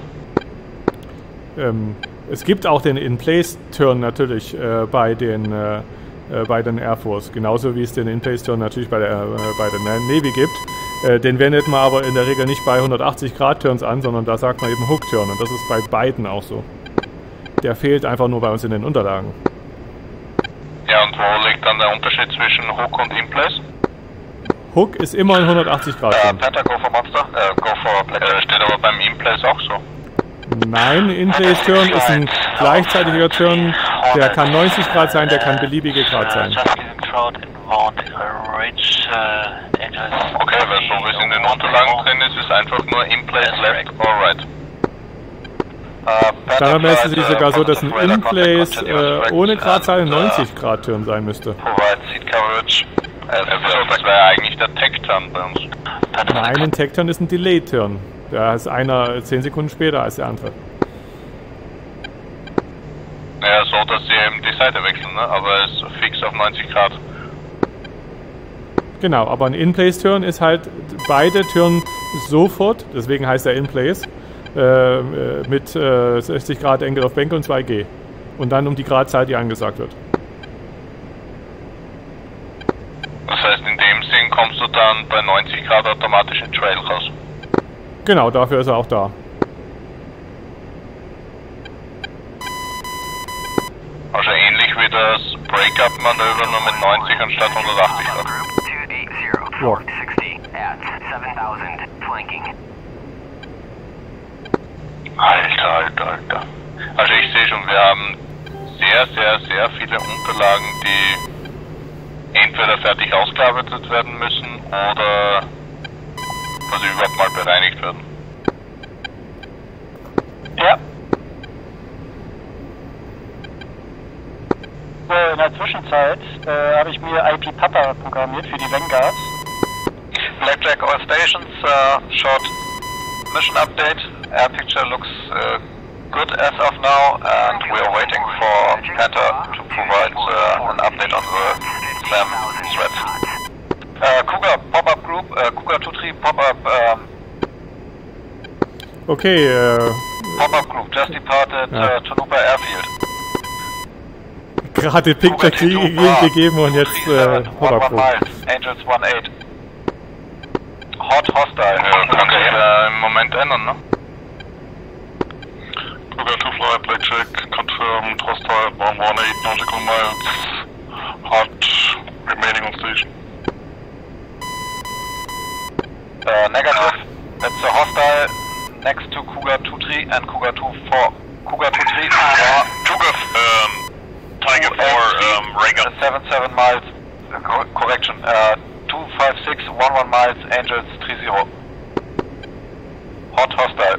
Es gibt auch den In-Place-Turn natürlich bei den Air Force, genauso wie es den In-Place-Turn natürlich bei der Navy gibt. Den wendet man aber in der Regel nicht bei 180 Grad Turns an, sondern da sagt man eben Hook-Turn und das ist bei beiden auch so. Der fehlt einfach nur bei uns in den Unterlagen. Ja, und wo liegt dann der Unterschied zwischen Hook und In-Place? Hook ist immer ein 180 Grad Turn. Panther, go for Monster. Go for Blackjack. Steht aber beim In-Place auch so. Nein, In-Place-Turn ist ein gleichzeitiger Turn, der kann 90 Grad sein, der kann beliebige Grad sein. Okay, weil so wie es in den Unterlagen drin ist, ist einfach nur In-Place, Left or Right. Standardmäßig ist es sogar so, dass ein In-Place ohne Gradzahl 90 Grad Turn sein müsste. Provide seat coverage. Das wäre eigentlich der Tech-Turn bei uns. Nein, ein Tech-Turn ist ein Delay-Turn. Da ist einer 10 Sekunden später als der andere. Naja, so, dass sie eben die Seite wechseln, ne? Aber es ist fix auf 90 Grad. Genau, aber ein In-Place-Turn ist halt beide Turn sofort, deswegen heißt er In-Place, mit 60 Grad Angle of Bank und 2G. Und dann um die Gradzahl, die angesagt wird. Das heißt, in dem Sinn kommst du dann bei 90 Grad automatisch in Trail raus. Genau, dafür ist er auch da. Also ähnlich wie das Break-Up-Manöver, nur mit 90 anstatt 180 Grad. Ja. Alter. Also ich sehe schon, wir haben sehr viele Unterlagen, die entweder fertig ausgearbeitet werden müssen oder also überhaupt mal bereinigt werden. Ja. In der Zwischenzeit habe ich mir IP Papa programmiert für die Vanguards. Blackjack, all stations, short mission update. Air picture looks good as of now, and we are waiting for Panther to provide an update on the SAM threat. Cougar pop-up group, Cougar 2-3 pop-up Okay, Pop-up Group just departed Tonopah Airfield. gerade Picture gegeben und jetzt Pop-up miles, Angels 18. Hot Hostile. Ja, kann sich im Moment ändern, ne? Cougar 2 Fly, Blackjack, confirmed, hostile, 118 nautical miles, hot, remaining on station. Negative, it's a hostile next to Cougar 2-3 and Cougar 2-4. Cougar 2-3, Cougar, Tiger 4, Reagan. 77 miles, correction, 256, 11 miles, Angels 30. Hot hostile.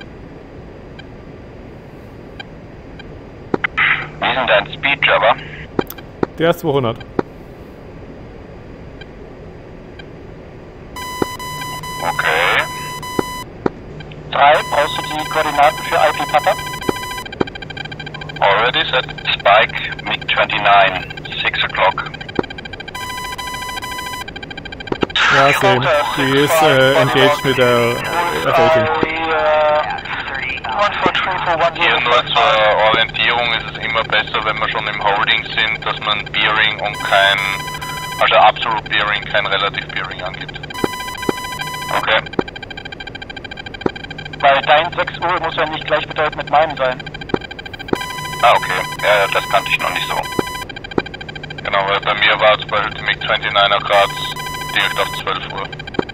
Wie ist denn dein Speed, Java? Der ist 200. Okay. 3, brauchst du die Koordinaten für IP Papa? Already set. Spike, MiG-29, 6 o'clock. Ja, sehen. Die ist engaged mit der F-18. Hier nur zur Orientierung ist es immer besser, wenn wir schon im Holding sind, dass man Bearing und also Absolute Bearing, kein Relative Bearing angibt. Okay. Weil dein 6 Uhr muss ja nicht gleichbedeutend mit meinem sein. Ah, okay. Ja, das kannte ich noch nicht so. Genau, weil bei mir war zum Beispiel die MiG-29er Grad direkt auf 12 Uhr.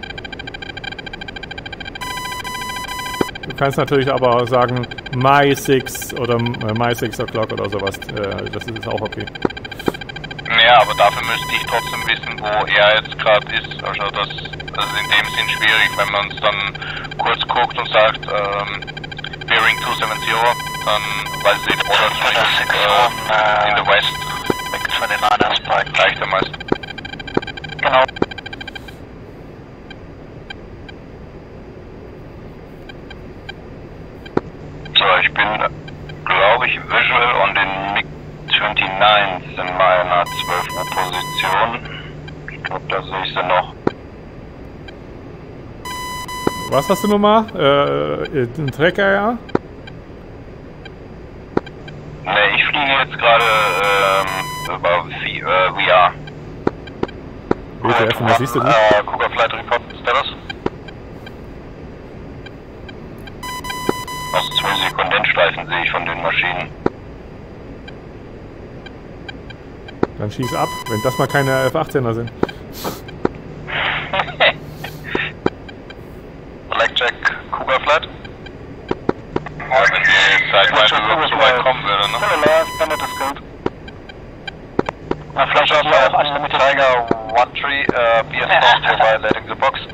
Du kannst natürlich aber sagen My 6 oder My 6 o'clock oder sowas. Das ist auch okay. Ja, aber dafür müsste ich trotzdem wissen, wo er jetzt gerade ist. Also das ist in dem Sinn schwierig, wenn man uns dann kurz guckt und sagt, Bearing 270, dann weiß ich, oder in the West. MiG-29er Spike. Reicht ja meist. Genau. So, ich bin, glaube ich, visual on den MiG-29s in meiner 12 Uhr Position. Ich glaube, da sehe ich sie noch. Was hast du nochmal? Ein Trecker, ja? Ne, ich fliege jetzt gerade über VR. WTF, und was siehst du? Cougar Flight Report Status. Aus 2 Sekundentstreifen sehe ich von den Maschinen. Dann schieß ab, wenn das mal keine F-18er sind. Blackjack, Cougar Flight. Ja, wenn die Zeitweise überhaupt so weit kommen würde, ne? Vielleicht auch Unlimited Tiger 1-3, be advised you're violating the box.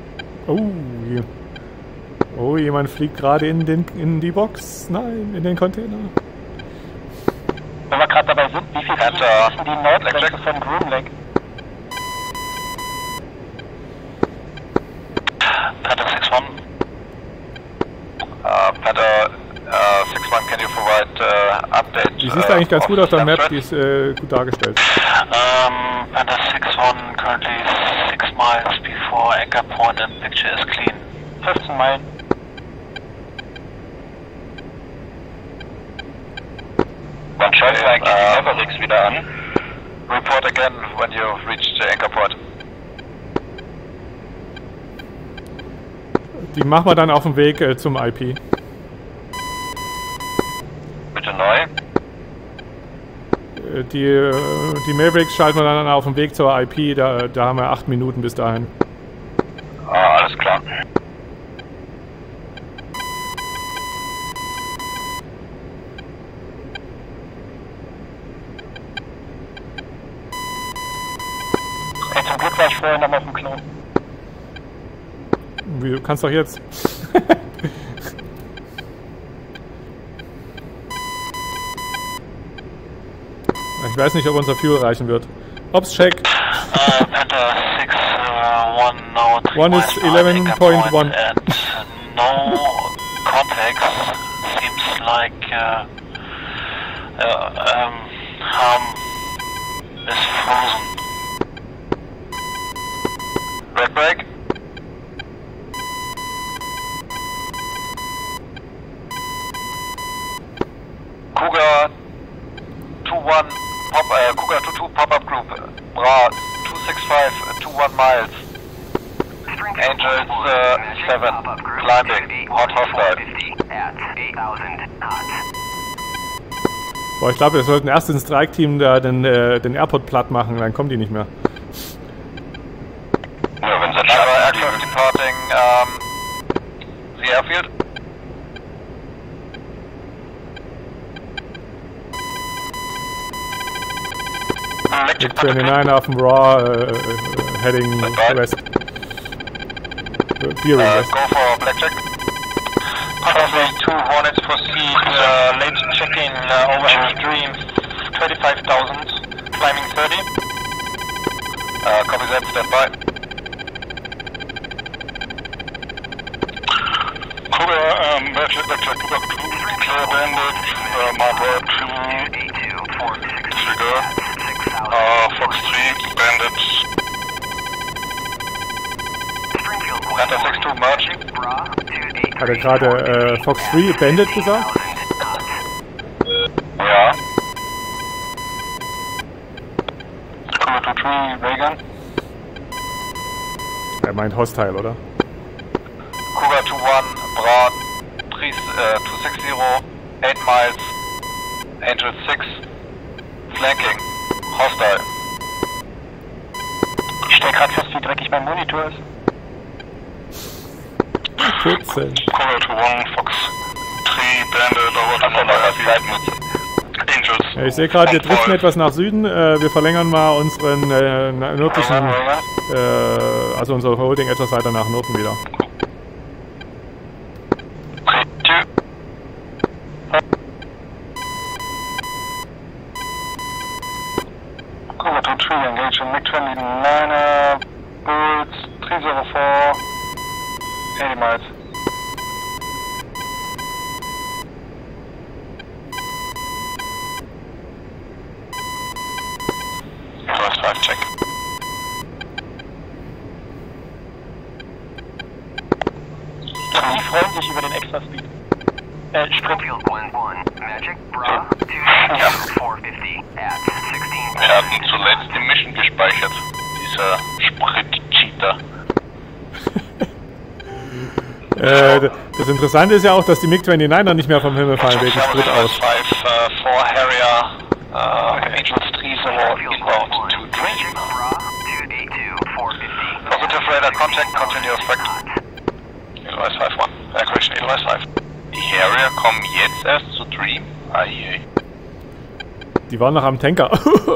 Oh, jemand fliegt gerade in die Box. Nein, in den Container. Wenn wir gerade dabei sind, wie viel ist die Nordgrenze von Groom Lake? Panther 6-1. Panther 6-1, can you provide update? Die siehst eigentlich ganz gut auf der Map, die ist gut dargestellt. Panther 6-1, currently 6 miles before anchor point and picture is clean. 15 Meilen. Wann schalten wir eigentlich die Mavericks wieder an? Report again when you've reached the anchor point. Die machen wir dann auf dem Weg zum IP. Bitte neu. Die Mavericks schalten wir dann auf dem Weg zur IP, da haben wir 8 Minuten bis dahin. Ah, alles klar. Hey, zum Glück war ich vorher noch auf dem Klo. Wie, du kannst doch jetzt. Ich weiß nicht, ob unser Fuel reichen wird. Ops check. Panther 6-1 now. One is 11.1. No contacts. Seems like is frozen. Red break. Cougar 2-1, Cougar 2-2 pop-up group, Bra 265, 21 miles. Angels 7, climbing, hot hostile. Boah, ich glaube, wir sollten erst ins Strike-Team da den Airport platt machen, dann kommen die nicht mehr. Ja, wenn sie Aircraft departing, the airfield. MiG-29 auf dem Raw, heading west. Bearing west. Go for blackjack. Probably 2 Hornets proceed, late check-in, overhead stream, 25,000, climbing 30. Copy that, stand by. Cougar, blackjack, Cougar 2, clear bandit, Marlboro 2, trigger, Fox 3, bandit. Panther 6-2 merging. Hat er gerade Fox 3 Bandit gesagt? Ja. Cougar 2-3, Reagan. Er meint Hostile, oder? Cougar 2-1, Bra 260, 8 miles, Angel 6, flanking, hostile. Ich stell grad fest, wie dreckig mein Monitor ist. 14. Cougar 2-1, Fox 3, bandit, over the Angels. Ja, ich sehe gerade, wir driften etwas nach Süden. Wir verlängern mal unseren nördlichen, also unsere Holding etwas weiter nach Norden wieder. Cougar 2-3, engage in MiG-29, Bulls 304, 80 miles. First 5 check. Die freuen sich über den Extra Speed. Springfield 1-1, Magic, Bra, 450 at 16. Wir hatten zuletzt die Mission gespeichert, dieser Sprit-Cheater. Das Interessante ist ja auch, dass die MiG-29er nicht mehr vom Himmel fallen wegen Sprit aus. 5, 4 Harrier, Angels 3, inbound to Dream. Positive radar contact, continuous back. Edelweiss 5-1, correction, Edelweiss 5. Die Harrier kommen jetzt erst zu Dream? Ai. Die waren noch am Tanker.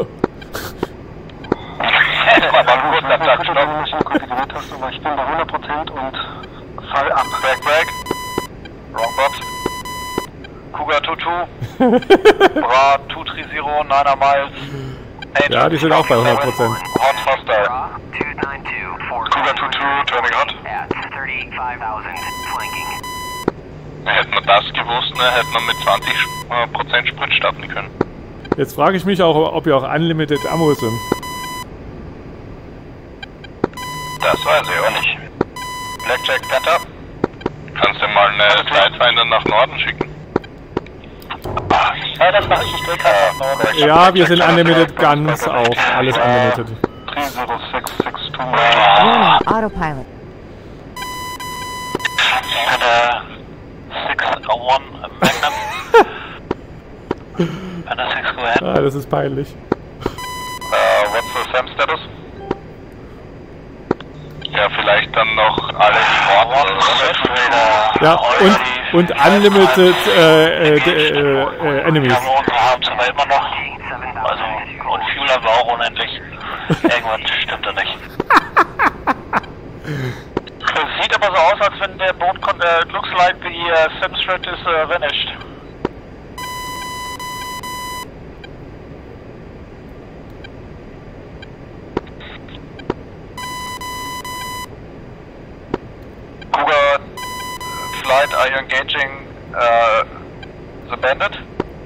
Ich bin bei 100% und fall ab. Break. Wrong box. Cougar 2-2. Bra 230, 9er miles. Ja, die sind auch bei 100%. Hot hostile. Cougar 2-2, turning hot. Hätten wir das gewusst, ne, hätten wir mit 20% Sprit starten können. Jetzt frage ich mich auch, ob wir auch Unlimited Ammo sind. Das weiß ich auch nicht. Blackjack Panther. Kannst du mal eine Sidefinder nach Norden schicken? Ja, das mache ich direkt nach Norden. Ja, wir sind Unlimited Guns auch. Alles Unlimited. 30662. Warning, autopilot. Panther 601 Magnum. Panther 6 go ahead. Ah, das ist peinlich. What's the SAM status? Ja, vielleicht dann noch alle die Norden. Ja, und Unlimited Enemies. Haben wir immer noch. Also, und Fuel haben wir auch unendlich. Irgendwas stimmt da nicht. Sieht aber so aus, als wenn der Boot looks like the SIM thread is vanished. Cougar flight, are you engaging the bandit?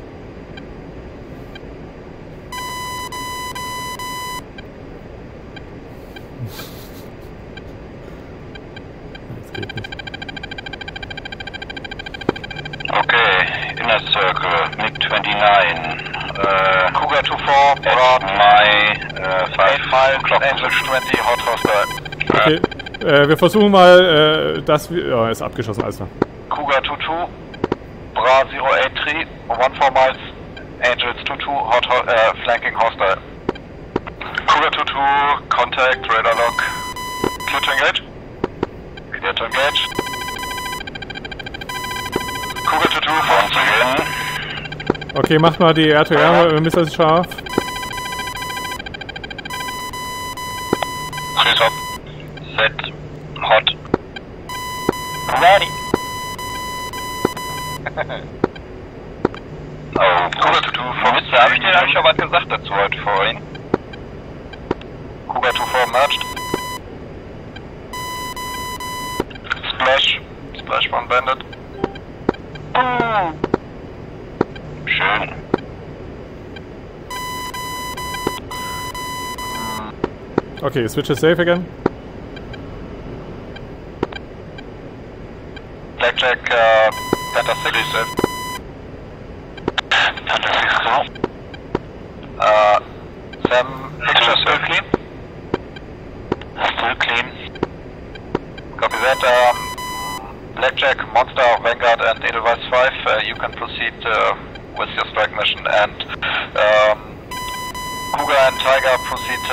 Das geht nicht. Okay, inner circle, MiG-29, Cougar 24, Broad, my 5 miles, Angels 20, Hot Hostile. Okay, wir versuchen mal, dass wir... Ja, ist abgeschossen, alles klar. Cougar 22, Bra 083, 14 miles, Angels 22, Hot flanking hostile. Cougar 22, contact, radar lock, clear to engage. Clear to engage. Cougar 22, once again. Okay, macht mal die R2R, Mr. Scharf. Freeze up. Set. Hot. Ready. Oh, Cougar 22, Mr. Hab ich dir eigentlich schon was gesagt dazu heute vorhin? Cougar 24 merged. Splash. Splash von Bandit. Schön. Okay, switch is safe again. Blackjack, Panther 6 is safe. Panther 6 go. Sam, picture still clean? Still clean. Copy that. Blackjack, Monster, Vanguard and Edelweiss 5, you can proceed with your strike mission, and Cougar and Tiger proceed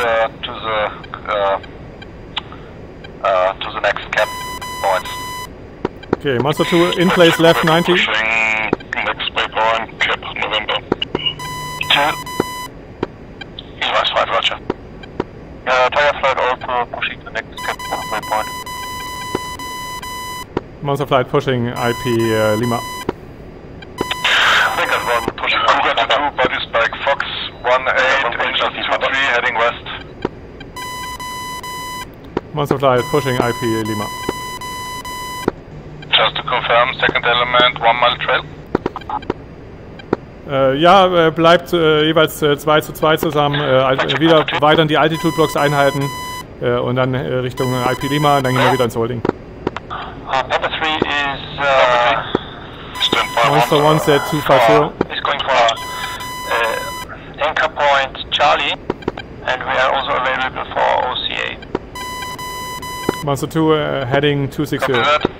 to the next camp points. Okay, Monster 2 in place left 90. Next waypoint, Cap November. 2. Edelweiss 5, roger. Tiger flight also pushing the next camp waypoint. Monster flight pushing IP Lima. Vanguard 1 pushing Cougar 2, body spike, Fox 18, Angels 23, heading west. Monster flight pushing IP Lima. Just to confirm, second element, 1 mile trail. Ja, bleibt jeweils 2 zu 2 zusammen, wieder weiter in die Altitude Blocks einhalten und dann Richtung IP Lima und dann gehen wir wieder ins Holding. Panther 3 is Monster 1 set 250. is going for anchor point Charlie, and we are also available for OCA. Monster 2 heading 260.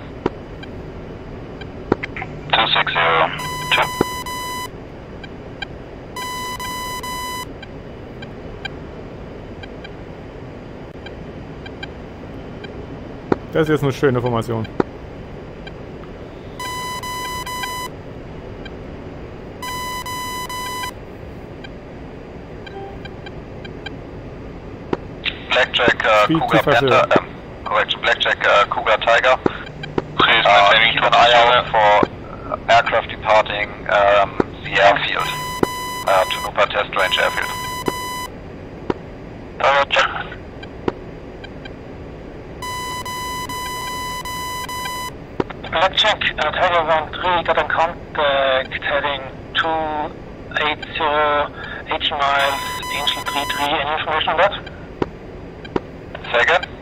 260. 2. Das ist jetzt eine schöne Formation. Blackjack, Cougar Panther, correction, Blackjack, Cougar Tiger. Please keep an eye out for aircraft departing the airfield, Tunupa Test Range Airfield. Check. Blackjack, Tiger 1-3 got in contact heading 280, 80 miles, Angel 3-3, any information on that? Second.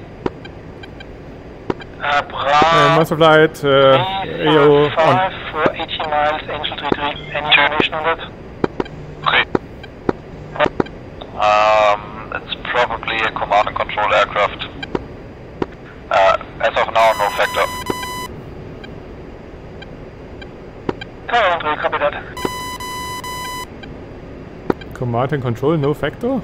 Monster flight, AO 5 for 80 miles, Angel 3-3, any information on that? Okay. It's probably a command and control aircraft. As of now, no factor. Tiger 1-3, copy that. Command and control, no factor?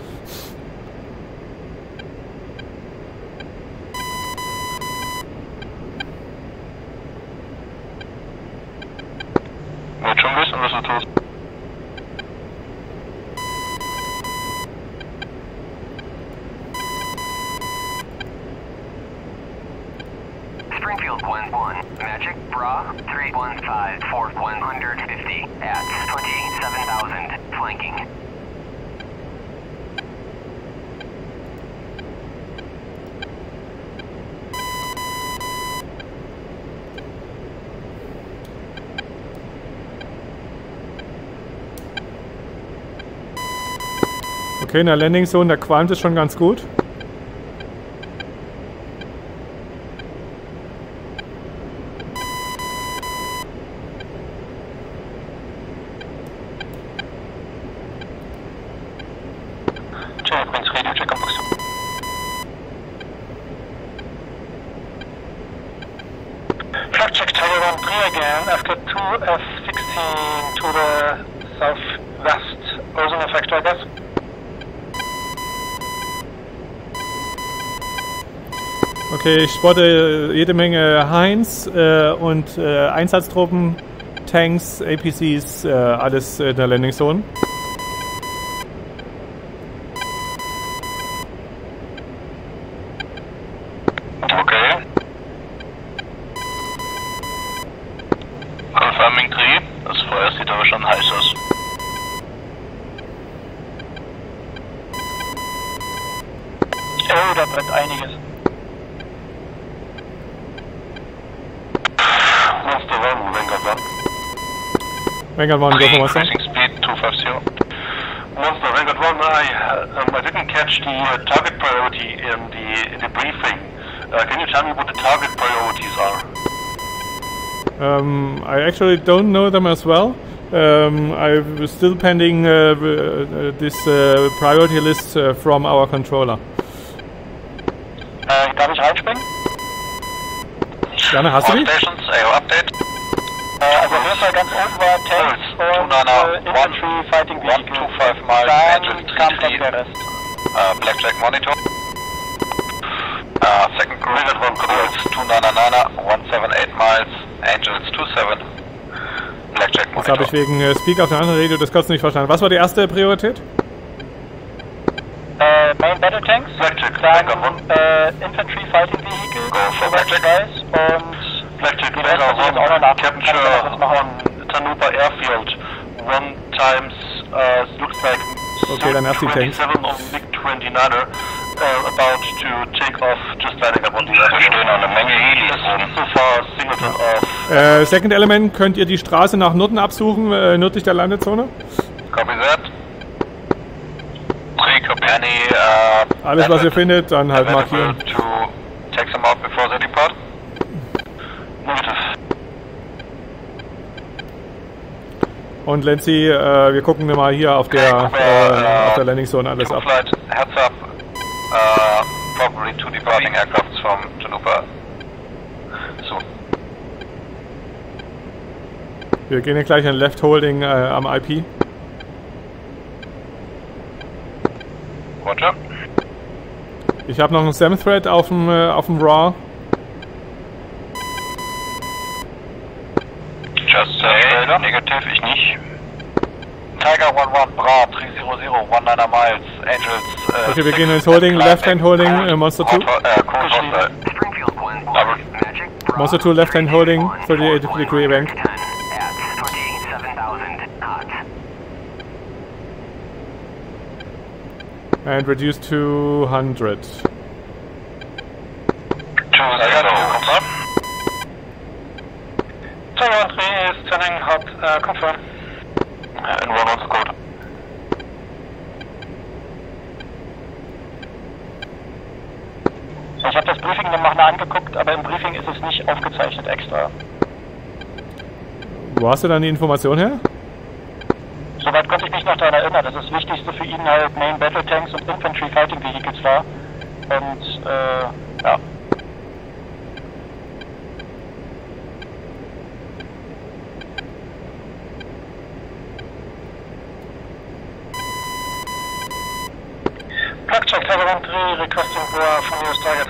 Wird schon wissen, was du tust. Springfield 1-1, Magic Bra 315 for 150 at 27,000, flanking. Okay, in der Landing Zone, der qualmt es schon ganz gut. Tiger 1-3 again, after 2F-16 to the southwest, ozone effect, I guess. Okay, ich spotte jede Menge Heinz und Einsatztruppen, Tanks, APCs, alles in der Landing Zone. Okay. Confirming 3. Das Feuer sieht aber schon heiß aus. Oh, da brennt einiges. Monster 1, Vanguard 1. Vanguard 1, go for Monster. Increasing speed 250. Monster Vanguard 1, I didn't catch the target priority in the briefing. Can you tell me what the target priorities are? I actually don't know them as well. I'm still pending this priority list from our controller. Darf ich reinspringen? Gerne, hast du die? Stations, AO Update. Also auf jeden Fall ganz unten war Tanks und Infantry Fighting Vehicle. 125 miles, Angels Dann kam 33. der Rest. Blackjack Monitor. Second crew, 299, 178 miles, Angels 27. Blackjack Das Monitor. habe ich wegen Speak auf der anderen Radio das kurz nicht verstanden. Was war die erste Priorität? Main Battle Tanks, Blackjack, dann Infantry Fighting Vehicle, Go for Blackjack. und Blackjack die Rest Vanguard muss ich jetzt 1, auch noch nachgucken. capture Kann ich das machen? on Tanupa Airfield. 1 times, looks like Okay, dann erst die Tanks. 27 on MiG-29er, about to take off, just landing up on the airfield. Wir stehen noch eine Menge Helis rum. So far, Singleton off. Second Element, könnt ihr die Straße nach Norden absuchen, nördlich der Landezone? Copy that. 3 copy. Any, Alles, was ihr findet, dann halt markieren. to take them out before they depart? Negative. Und Lenzi, wir gucken mal hier auf der Landing Zone alles ab. Flight, heads up. Probably 2 departing aircrafts from Tanupa. Soon. Wir gehen hier gleich ein Left Holding am IP. Roger. Ich habe noch einen SAM Thread auf dem RAW. Just negative, ich nicht. Tiger 11, Bra, 300, 19er miles, Angels. Okay, wir gehen ins Holding, Left Hand Holding, Monster 2. Monster 2, Left Hand Holding, 38 degree bank. And reduce to 100. Tiger 1-3 is turning hot, confirm. In 1 also code. Ich habe das Briefing nochmal angeguckt, aber im Briefing ist es nicht aufgezeichnet extra. Wo hast du dann die Information her? Soweit konnte ich mich noch daran erinnern, dass das Wichtigste für ihn halt Main Battle Tanks und Infantry Fighting Vehicles war. Und, ja. Plug check, Tiger 1-3, requesting Bra from nearest target.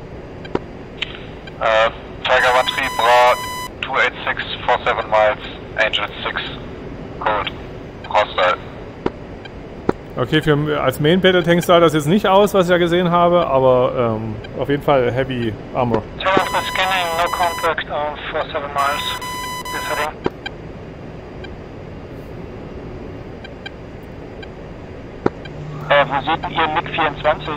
Tiger 1-3, Bra, 286, 47 miles, Angel 6, code, hostile. Okay, als Main Battle Tank sah das jetzt nicht aus, was ich ja gesehen habe, aber auf jeden Fall Heavy Armor. Tiger 1-3 scanning, no contact on 47 miles. This heading. Wo seht ihr MiG-24?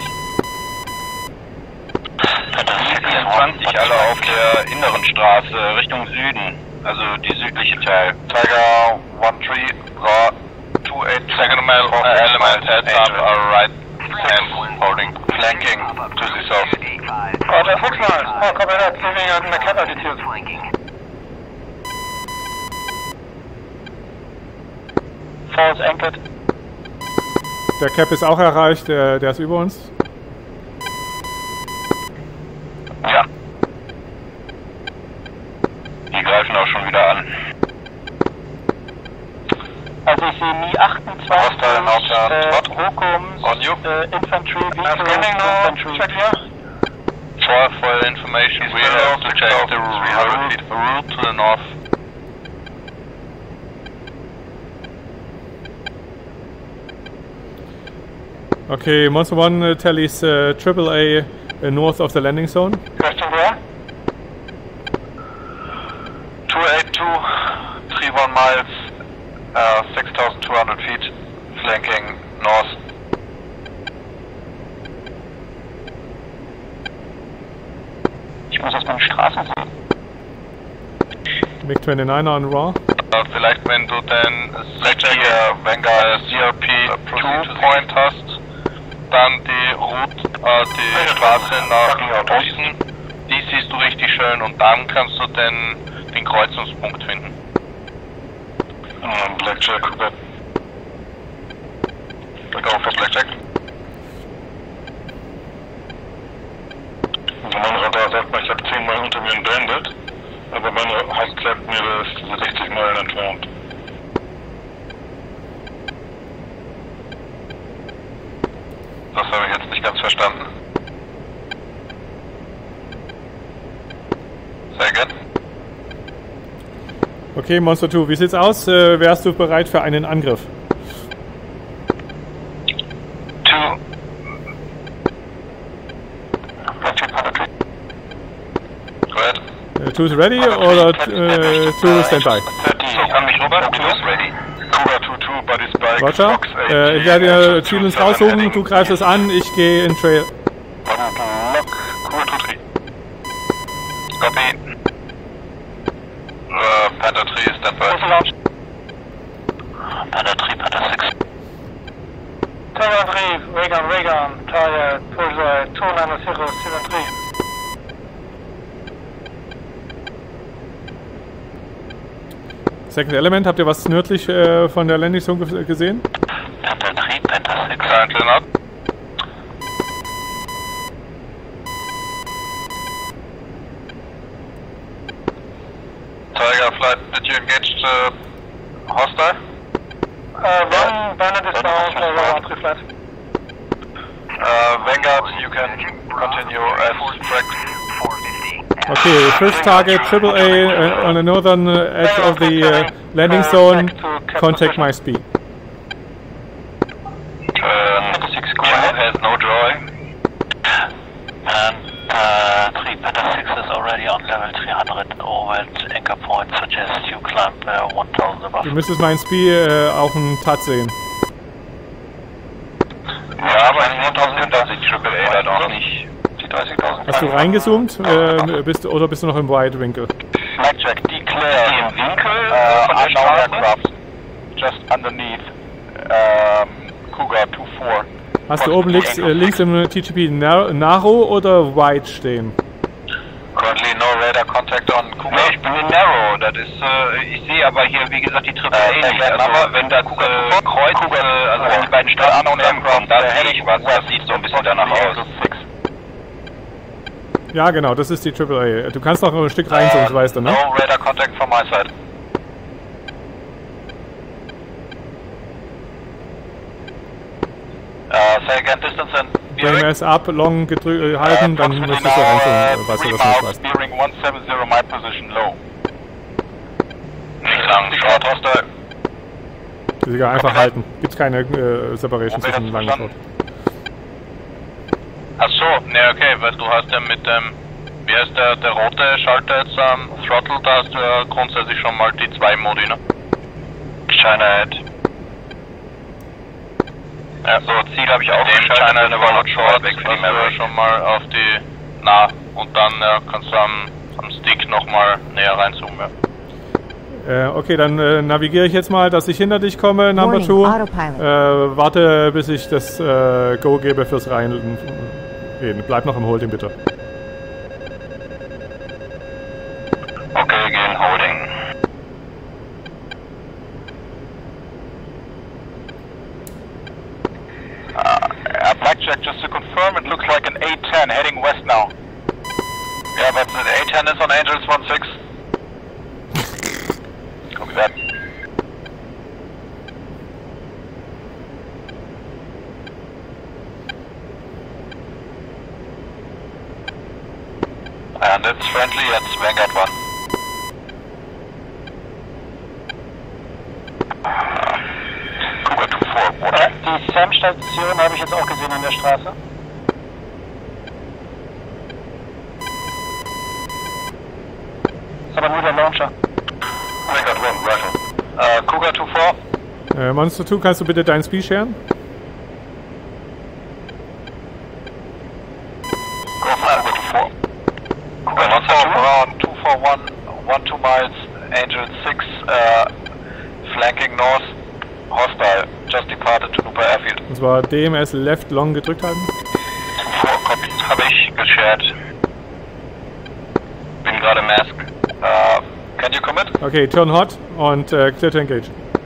MiG-24 alle auf der inneren Straße, Richtung Süden, also die südliche Teil. Tiger 1-3, Bra, 28, second element, heads up, our right hand holding, flanking to the south. Roger, 6 miles. Oh, copy that, leaving at McCap altitude. False anchored. Der Cap ist auch erreicht, der ist über uns. Ja. Eagle auch schon wieder an. Also ich sehe Mi 28, Hokums, Infantry, Infantry. For information, we have to check the route to the north. Okay, Monster 1 tallies AAA north of the landing zone. Question where? 282, 31 miles, 6,200 feet, flanking north. Ich muss erstmal die Straße sehen. MiG-29 on RAW. Vielleicht wenn du den Vanguard CRP 2 Point hast, dann die Route, die Straße nach Osten, die siehst du richtig schön und dann kannst du den Kreuzungspunkt finden. Blackjack, Go for Blackjack. Also mein Radar sagt mir, ich habe 10 Meilen unter mir ein Bandit, aber meine Hausklapp mir ist 60 Meilen entfernt. Das habe ich jetzt nicht ganz verstanden. Sehr gut. Okay, Monster 2, wie sieht's aus? Wärst du bereit für einen Angriff? 2. Go ahead. 2 is ready oder 2 stand by? Kann mich rüber, 2 is ready. Cougar 2-2, Buddy's Bike, Roger. Fox 8. Ich werde Ziel uns raussuchen, du greifst es an, ich gehe in Trail. Lock, Cougar 2-3. Copy. Panther 3 is stand by. Panther 3, Panther 6. Tiger 3, Reagan, Tiger, Pulsar, 29073. Second Element, habt ihr was nördlich von der Landing Zone gesehen? Panther 3, Panther 6. Currently not. Tiger flight, did you engage the hostile? One bandit is down, Tiger 3 flat. Vanguard, you can continue as tracked. Okay, first target AAA on the northern edge of the landing zone. Contact my speed. Panther 6 has no drawing. And 3 Panther 6 is already on level 300 over at anchor point, suggest you climb 1000 above. Du müsstest meinen Speed auf dem TAT sehen. Ja, aber in 1000 darf sich AAA halt auch nicht. 30.000. Hast du reingezoomt oder bist du noch im Wide-Winkel? Blackjack, declare. Im Winkel von der Straße. Just underneath Cougar 2-4. Hast du oben links im TGP Narrow oder Wide stehen? Currently no radar contact on Cougar. Nee, ich bin in Narrow. Das ist, ich sehe aber hier, wie gesagt, die AAA nicht. Also wenn da Cougar kreuzt, also wenn die beiden Straßen zusammenkommen, da sehe ich was. Das sieht so ein bisschen danach aus. Ja, genau, das ist die AAA. Du kannst noch ein Stück reinzoomen, das weißt du, ne? No radar contact from my side. Say again, distance and Wenn es up, long halten, dann müsstest du reinzoomen, was du das nicht weißt. Bearing 170, my position low. Nicht lang, short hostile. Egal, einfach halten. Gibt's keine Separation zwischen lang und short. Achso, ne, okay, weil du hast ja mit dem, wie heißt der rote Schalter jetzt am Throttle, da hast du ja grundsätzlich schon mal die 2 Modi, ne? China Head. Ja, so, Ziel habe ich auch geschaltet, China Head aber short, weg für die Memory schon mal auf die, und dann kannst du am Stick nochmal näher reinzoomen, ja. Okay, dann navigiere ich jetzt mal, dass ich hinter dich komme, Number 2. Warte, bis ich das Go gebe fürs Reingehen. Bleib noch im Holding, bitte. Okay, again, Holding. Blackjack, just to confirm, it looks like an A10 heading west now. Yeah, but the A10 is on Angels 1-6. Copy that. And it's friendly at Vanguard 1. Cougar 2-4, watch. Die SAM-Station habe ich jetzt auch gesehen an der Straße. Ist aber nur der Launcher. Vanguard 1, Rifle. Cougar 2-4. Monster 2, kannst du bitte deinen Speed sharen? Go for Cougar 2-4. Cougar 2-4, around 241, 12 miles, Angel 6, flanking north, hostile, just departed to Nupa Airfield. Und zwar DMS Left Long gedrückt halten. 2-4, copy. Habe ich geshared. Bin gerade mask. Can you commit? Okay, turn hot und clear to engage.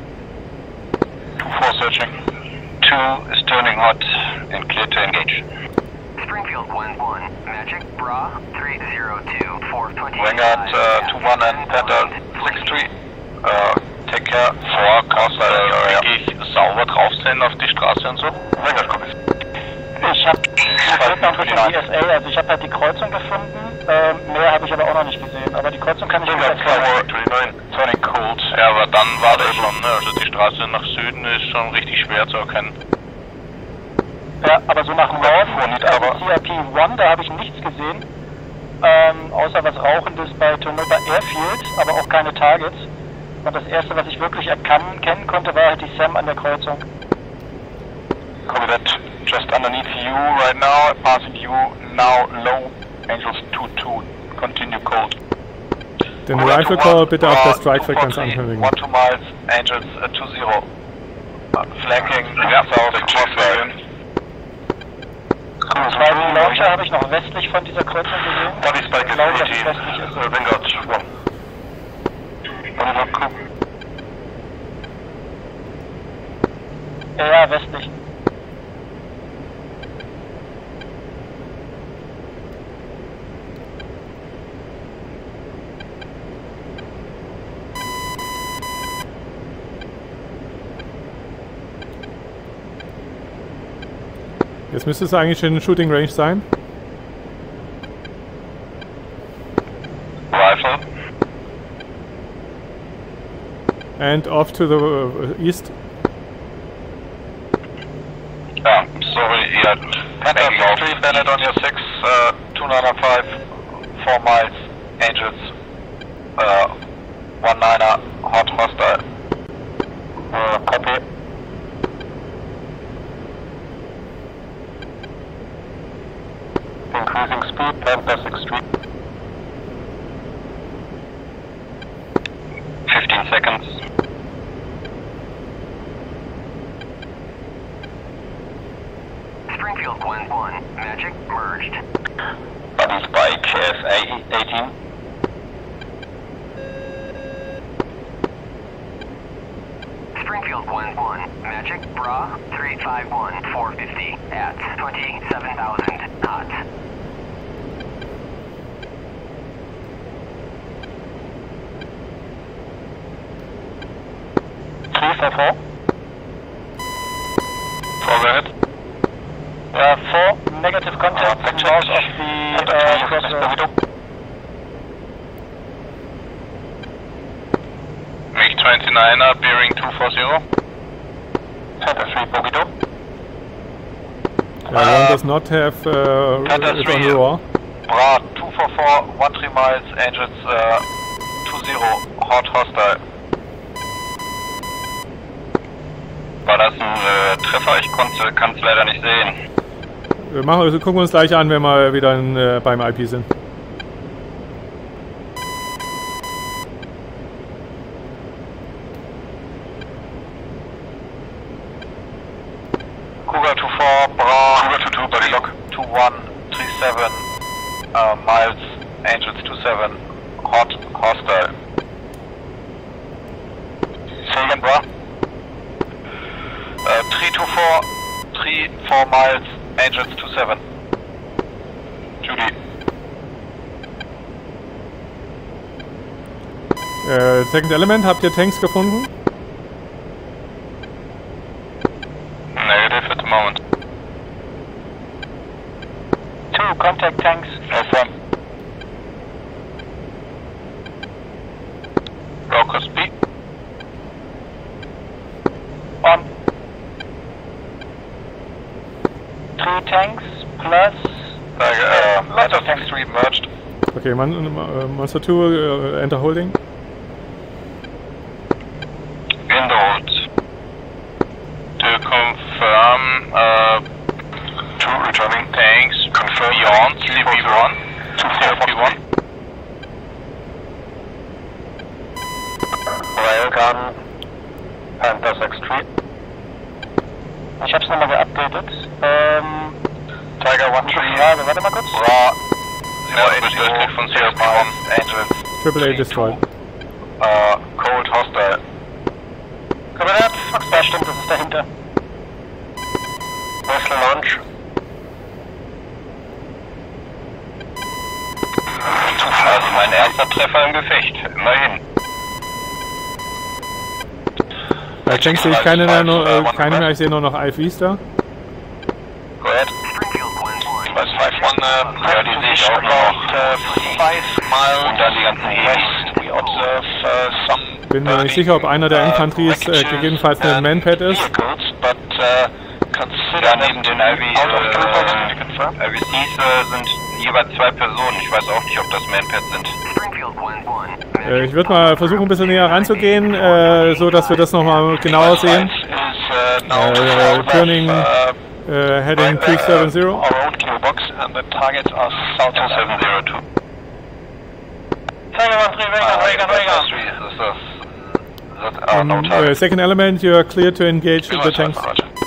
2-4 searching. 2 is turning hot and clear to engage. Springfield 1-1, Magic, Bra, 302, 420. Vanguard 2-1 and Panther 6-3. Take care. Vor, kannst wirklich sauber drauf sein auf die Straße und so? Vanguard, copy. Ich habe noch ein bisschen DSA, also ich habe halt die Kreuzung gefunden, mehr habe ich aber auch noch nicht gesehen, aber die Kreuzung kann ich nicht erklären. 29, Turning cold. Ja, aber dann war der schon, ne? Also die Straße nach Süden ist schon richtig schwer zu erkennen. Ja, aber so nach Norden, also CRP-1, da habe ich nichts gesehen, außer was Rauchendes bei Tonoba Airfield, aber auch keine Targets. Und das erste, was ich wirklich erkennen konnte, war halt die SAM an der Kreuzung. Copy that. Just underneath you right now, passing you now low, Angels 2-2, continue cold. Den Rifle Call bitte auf der Strike Frequenz ankündigen. 1-2 miles, Angels 2-0. Flanking, south, crossfire. Den zweiten Launcher habe ich noch westlich von dieser Kreuzung gesehen. Body spike Ich is glaube, dass 18, es westlich ist. Vanguard 1. Vanguard Coup. Ja, westlich. Jetzt müsste es eigentlich in Shooting Range sein. Rifle. And off to the east. Yeah, sorry, yeah. Panther 6-3, Bennett on your 6, 295, 4 miles, Angels, 1-9er, hot hostile. Copy. Increasing speed, Panther 6-3. 15 seconds. Springfield 1-1, Magic, merged. Body spike, FA 18. Springfield 1-1, Magic, Bra, 351, 450, at 27,000 knots. Four. Go ahead. 4, negative contact north of the crossroad. MiG-29er, bearing 240. Panther 3, Bogido. One does not have Panther it 3, on the raw. Bra 244, 13 miles, Angels 20, hot hostile. War das ein Treffer? Ich kann es leider nicht sehen. Gucken wir uns gleich an, wenn wir wieder beim IP sind. Cougar 2-4, Bra, Cougar 2-2, body lock, 2-1, 37, miles, Angels 2-7, hot, hostile. Say again, Bra. 3-2-4, 3-4 miles, Angels 2-7. Judy. Second Element, habt ihr Tanks gefunden? Negative at the moment. 2, contact tanks. Affirm. Broker speed. On. 3 tanks plus... lots of tanks. 3 merged. Okay, Monster 2, enter holding. In the hold. To confirm, 2 returning tanks confirm beyond CB1. 241. Railgun, Panther 6-3. Ich hab's nochmal geupdatet. Tiger 1-3. Ja, warte mal kurz. Raw. Östlich von CB1. Angels. AAA destroyed. Cold hostile. Kamerad, ja, stimmt, das ist dahinter. Vessel launch. Also mein erster Treffer im Gefecht. Immerhin. Bei Tanks sehe ich keine mehr, ich sehe nur noch IFVs da. Go ahead. Was 5-1, ja, die sehe ich auch noch. 5 Mile und dann die ganzen Helis. We observe some. Bin mir nicht sicher, ob einer der Infanteries gegebenenfalls ein Manpad ist. Ja, neben den IVCs sind jeweils 2 Personen. Ich weiß auch nicht, ob das Manpads sind. Ich würde mal versuchen, ein bisschen näher ranzugehen, so dass wir das nochmal genauer sehen. Turning, heading 270. Our own gearbox and the targets are south 2702. Second element, you are clear to engage the tanks.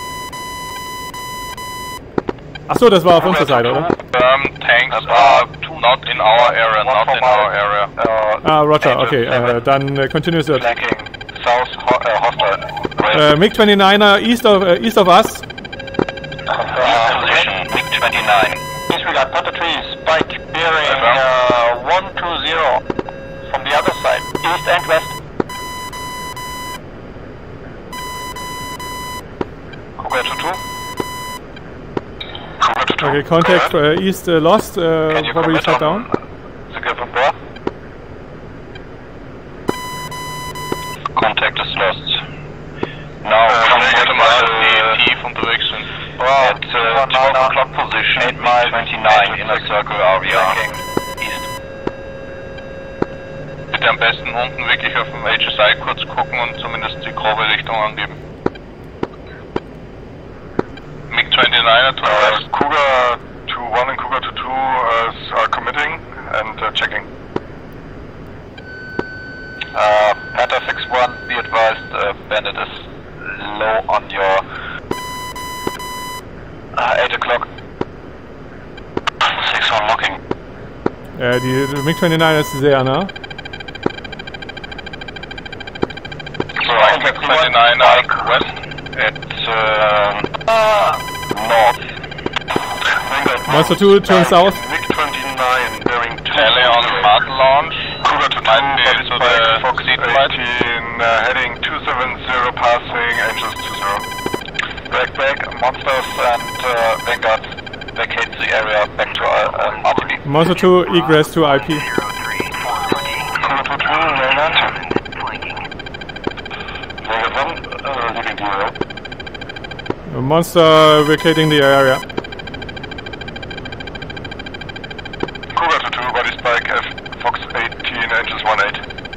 Achso, das war auf unserer Seite, oder? Tanks are not in our area, not in our area. Ah, Roger, okay, dann continue search. South hostile. MiG-29er east of us. Position, MiG-29. Disregard, Panther 3, spike bearing 120 from the other side, east and west. Cougar 2-2. Okay, contact east lost, probably shut down. Contact is lost. Now, die tief unterwegs sind. At 12 o'clock position, 8 mile 29 in a circle area. East. Bitte am besten unten wirklich auf dem HSI kurz gucken und zumindest die grobe Richtung angeben. MiG-29er to west. Cougar 2-1 and Cougar 2-2 are committing and checking. Panther 6-1, be advised, Bandit is low on your 8 o'clock. 6-1 locking. Die MiG-29 ist sehr nah. So, MiG-29er west at north. Monster 2 turn south. MiG-29 bearing 2. Tally on mud launch. Cougar 2 might be to the Fox 18 heading 270 passing Angels 20. Back, monsters and Vanguard vacate the area back to RTB. Monster 2 egress to IP. Cougar 2-2, Vanguard. Vanguard 1, leaving the area. Monster vacating the area. Cougar 2-2, body spike F, Fox 18, Angels 1-8.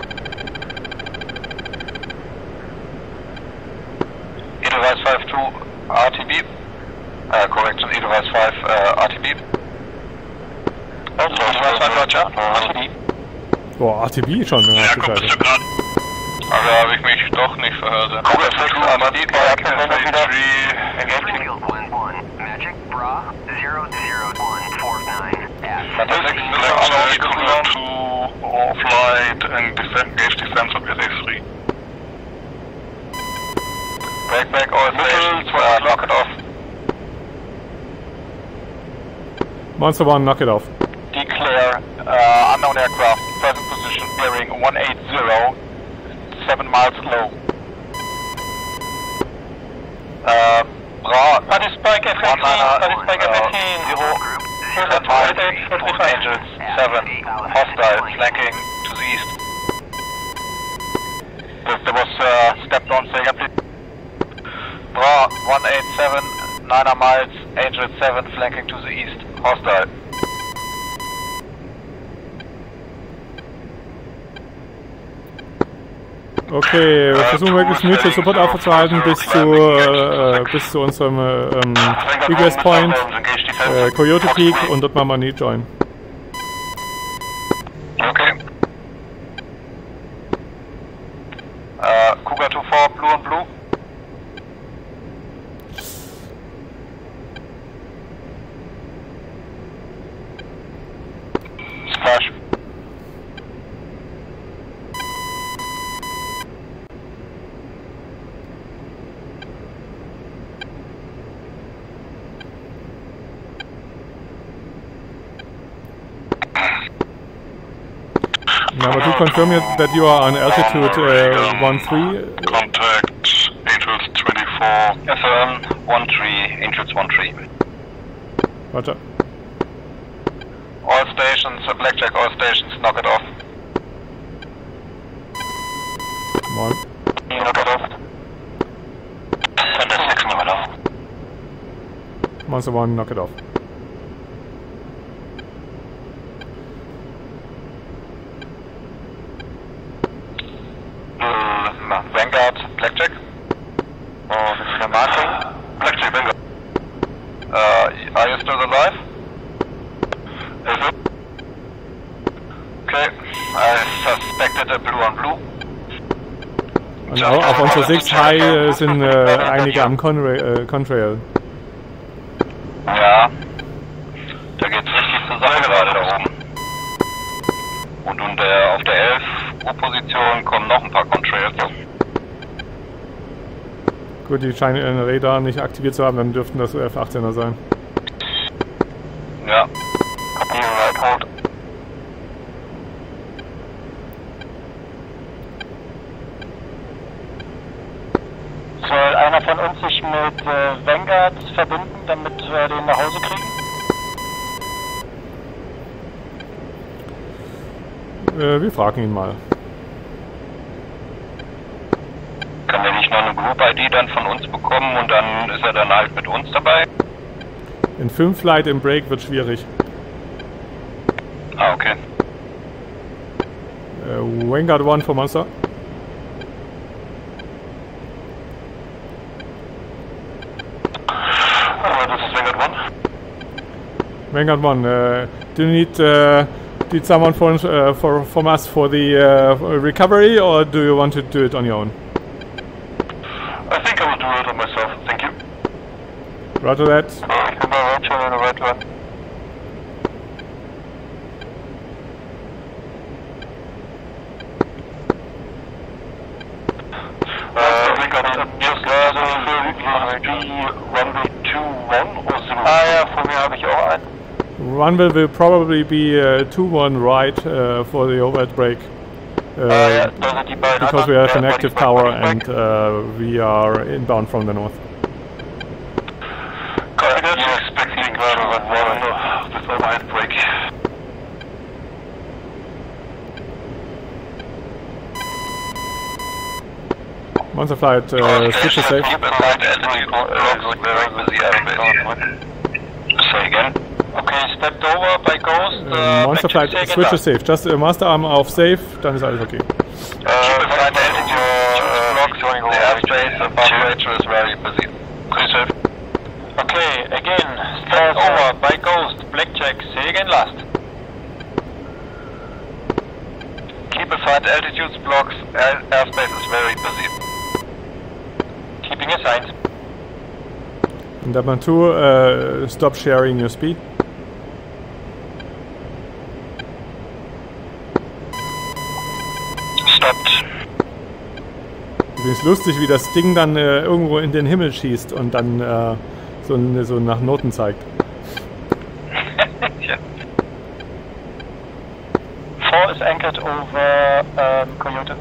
Edelweiss 5-2, RTB. Correction, Edelweiss 5, RTB. Also, Edelweiss 5, Roger, RTB. Boah, RTB schon. Also habe ich mich doch nicht verhört. Cougar 6, RTB, Correction, Springfield 1-1, Magic, Bra, 00149 at Cougar 2 flight and engage defense of SA3. Back, all stations, knock it off. Monster 1, knock it off. Declare unknown aircraft, present position bearing 180 0, 7 miles low. Bra, Buddy Spike F-18, Buddy Spike F-18, 0, Angels 7, hostile, flanking to the east. There was step down, say again please. Bra, 187, 9 miles, Angel 7, flanking to the east, hostile. Okay, wir versuchen möglichst Mutual Support aufzuhalten bis zu unserem Egress Point, Coyote Peak, und dort machen wir Need Join. Okay. Cougar 24, blue and blue. Splash. Number 2, confirm that you are on altitude 13. Contact Angels 24. Affirm 13, Angels 13. Roger. All stations, Blackjack, all stations, knock it off. Come on. Knock it off. Thunder 6, knock it off. Monster 1, knock it off. Vanguard, Blackjack. Oh, this is a marking. Blackjack, Vanguard. Are you still alive? Okay, I suspected a blue on blue. Und auch auf unserer 6 High sind einige am Contrail. Ja, da geht's richtig zur Sache gerade da oben. Und auf der 11 U-Position kommen noch ein paar Contrails. Gut, die scheinen ihren Radar nicht aktiviert zu haben, dann dürften das F-18er sein. Ja. Copy, right hold. Soll einer von uns sich mit Vanguard verbinden, damit wir den nach Hause kriegen? Wir fragen ihn mal. Kann er nicht noch eine Group-ID dann von uns bekommen und dann ist er dann halt mit uns dabei? In 5 Flight im Break wird schwierig. Ah, okay. Vanguard 1 for Monster. This is Vanguard 1. Vanguard 1, do you need someone from us for the recovery, or do you want to do it on your own? I think I will do it on myself, thank you. Roger that. Roger on the right one. Vanguard, just Runway 21 or 0? Ah ja, vor mir habe ich auch einen. Runway will probably be 2-1 right for the overhead break. Because we have an active tower and we are inbound from the north. You're expecting this overhead break. Monster flight, switch to safe. Say again. Okay, stepped over by Ghost. Monster flight, switch to safe. Just Master Arm auf safe, dann ist alles okay. Keep a flight altitude, blocks, the airspace above Rachel is very busy. Pretty safe. Okay, again, stepped over by Ghost, Blackjack, say again last. Keep a flight altitudes, blocks, airspace is very busy. Keeping a sight. And number 2, stop sharing your speed. Stopped. Übrigens lustig, wie das Ding dann irgendwo in den Himmel schießt und dann so nach Noten zeigt. Ja. 4 is anchored over Coyote.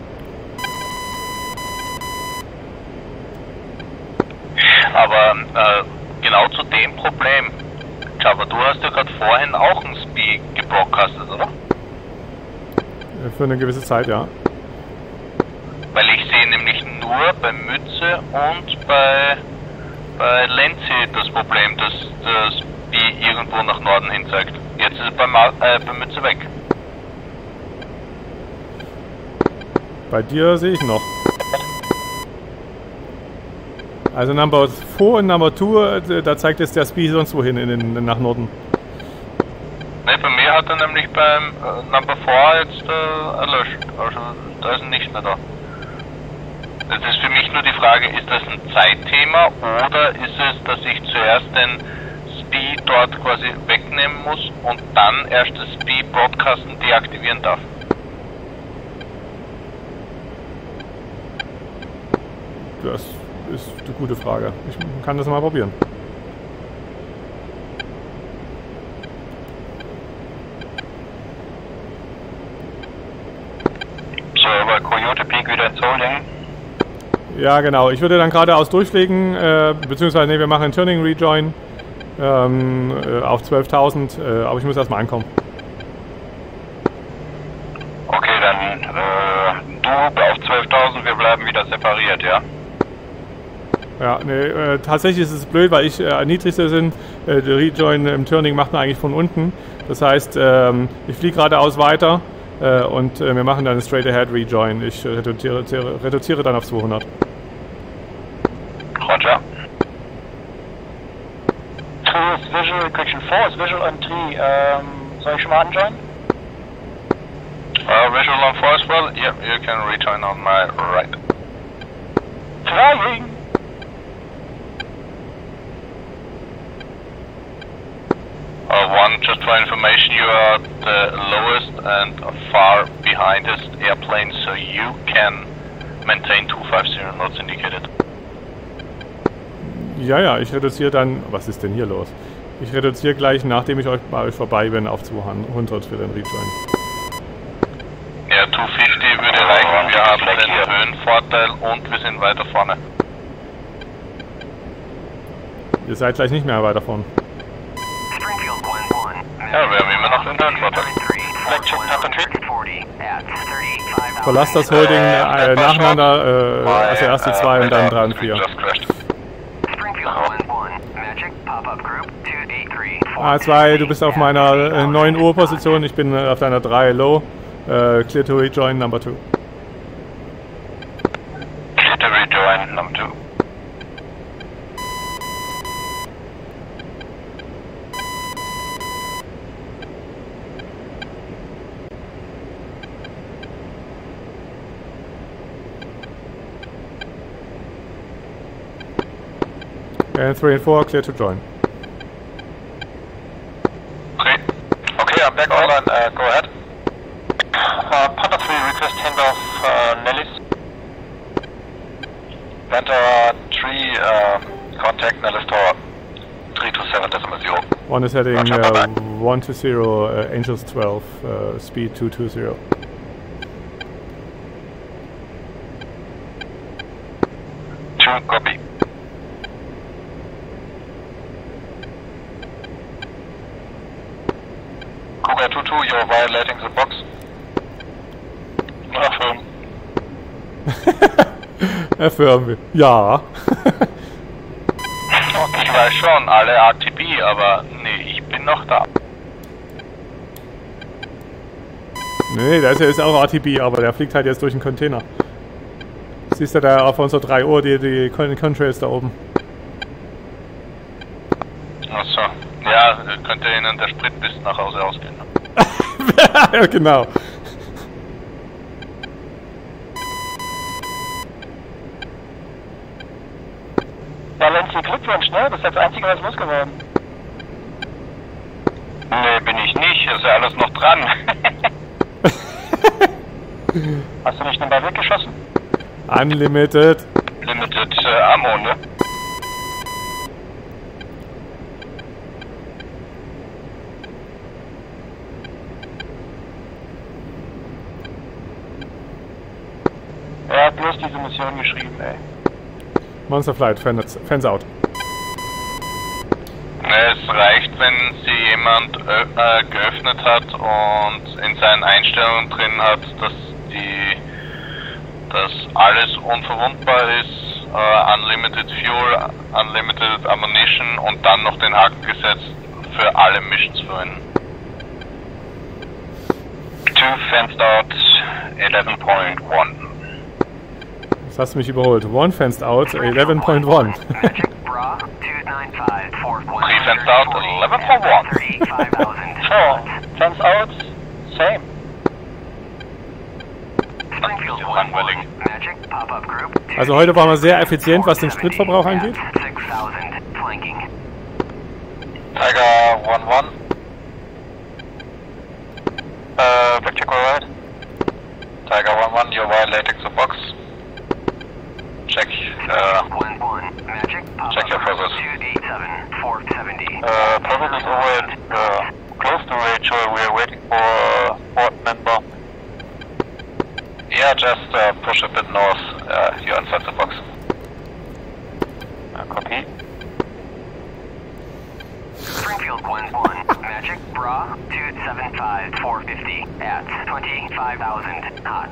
Aber genau zu dem Problem, Java, du hast ja gerade vorhin auch ein SPI gebroadcastet, oder? Für eine gewisse Zeit, ja. Weil ich sehe nämlich nur bei Mütze und bei Lenzi das Problem, dass das SPI irgendwo nach Norden hin zeigt. Jetzt ist es bei Mütze weg. Bei dir sehe ich noch. Also Number 4 und Number 2, da zeigt es der SPI sonst wohin nach Norden. Ne, bei mir hat er nämlich beim Number 4 jetzt erlöscht. Also da ist er nicht mehr da. Das ist für mich nur die Frage, ist das ein Zeitthema oder ist es, dass ich zuerst den SPI dort quasi wegnehmen muss und dann erst das SPI Broadcasten deaktivieren darf? Das ist eine gute Frage. Ich kann das mal probieren. So, aber Coyote Peak wieder ins Holding. Ja, genau. Ich würde dann geradeaus durchlegen, beziehungsweise nee, wir machen einen Turning Rejoin auf 12.000, aber ich muss erstmal ankommen. Okay, dann du auf 12.000, wir bleiben wieder separiert, ja? Ja, nee, tatsächlich ist es blöd, weil ich niedrigster sind. Der Rejoin im Turning macht man eigentlich von unten. Das heißt, ich fliege geradeaus weiter und wir machen dann einen Straight Ahead Rejoin. Ich reduziere dann auf 200. Roger. 2 ist Visual, Correction 4 ist Visual on 3. Soll ich schon mal anjoinen? Visual on 4 as well? Yep, you can rejoin on my right. Flying! One, just for information, you are the lowest and far behindest airplane, so you can maintain 250 knots indicated. Ja, ich reduziere dann... Was ist denn hier los? Ich reduziere gleich, nachdem ich bei euch vorbei bin, auf 200 für den Rejoin. Ja, 250 würde reichen. Wir haben den Höhenvorteil und wir sind weiter vorne. Ihr seid gleich nicht mehr weiter vorne. Ja, wir haben immer noch den Höhenvorteil. Verlasst das Holding nacheinander, also erst die 2 und dann 3 und 4. A2, du bist auf meiner 9 Uhr Position, ich bin auf deiner 3 Low. Clear to rejoin number 2. Clear to rejoin number 2. And 3 and 4, clear to join. Okay, I'm back online, go ahead. Panther 3, request handoff Nellis. Panther 3, contact Nellis Tower 327.0. One is heading Roger, 120, Angels 12, speed 220. Copy. Cougar 22, you're violating the box. Affirm. Affirm. Ja. Ich weiß schon, alle RTB, aber nee, ich bin noch da. Nee, der ist auch RTB, aber der fliegt halt jetzt durch den Container. Siehst du da auf unserer 3 Uhr die Contrails da oben? Achso, ja, könnte Ihnen der Sprit bis nach Hause ausgehen. Ja, genau. Ja, Lenzi, Glückwunsch, ne? Das ist das Einzige, was losgeworden. Nee, bin ich nicht, ist ja alles noch dran. Hast du nicht den Ball weggeschossen? Unlimited. Limited Ammo, ne? hab bloß diese Mission geschrieben, ey. Monster Flight, Fans out. Es reicht, wenn sie jemand geöffnet hat und in seinen Einstellungen drin hat, dass alles unverwundbar ist, Unlimited Fuel, Unlimited Ammunition und dann noch den Haken gesetzt für alle Missions verwenden. 2 fenced out, 11.1. Jetzt hast du mich überholt. 1 fenced out, 11.1. 3 fenced out, 11.1. 4 fence out, same. Also heute waren wir sehr effizient, was den Spritverbrauch angeht. Tiger 1-1. Black check right. Tiger 1-1, you're violating the box. Check your process. Probably over close to Rachel, we are waiting for board member. Yeah, just push a bit north, you're inside the box. Copy. Springfield 1-1, Magic, Bra, 275, 450, at 25,000 hot.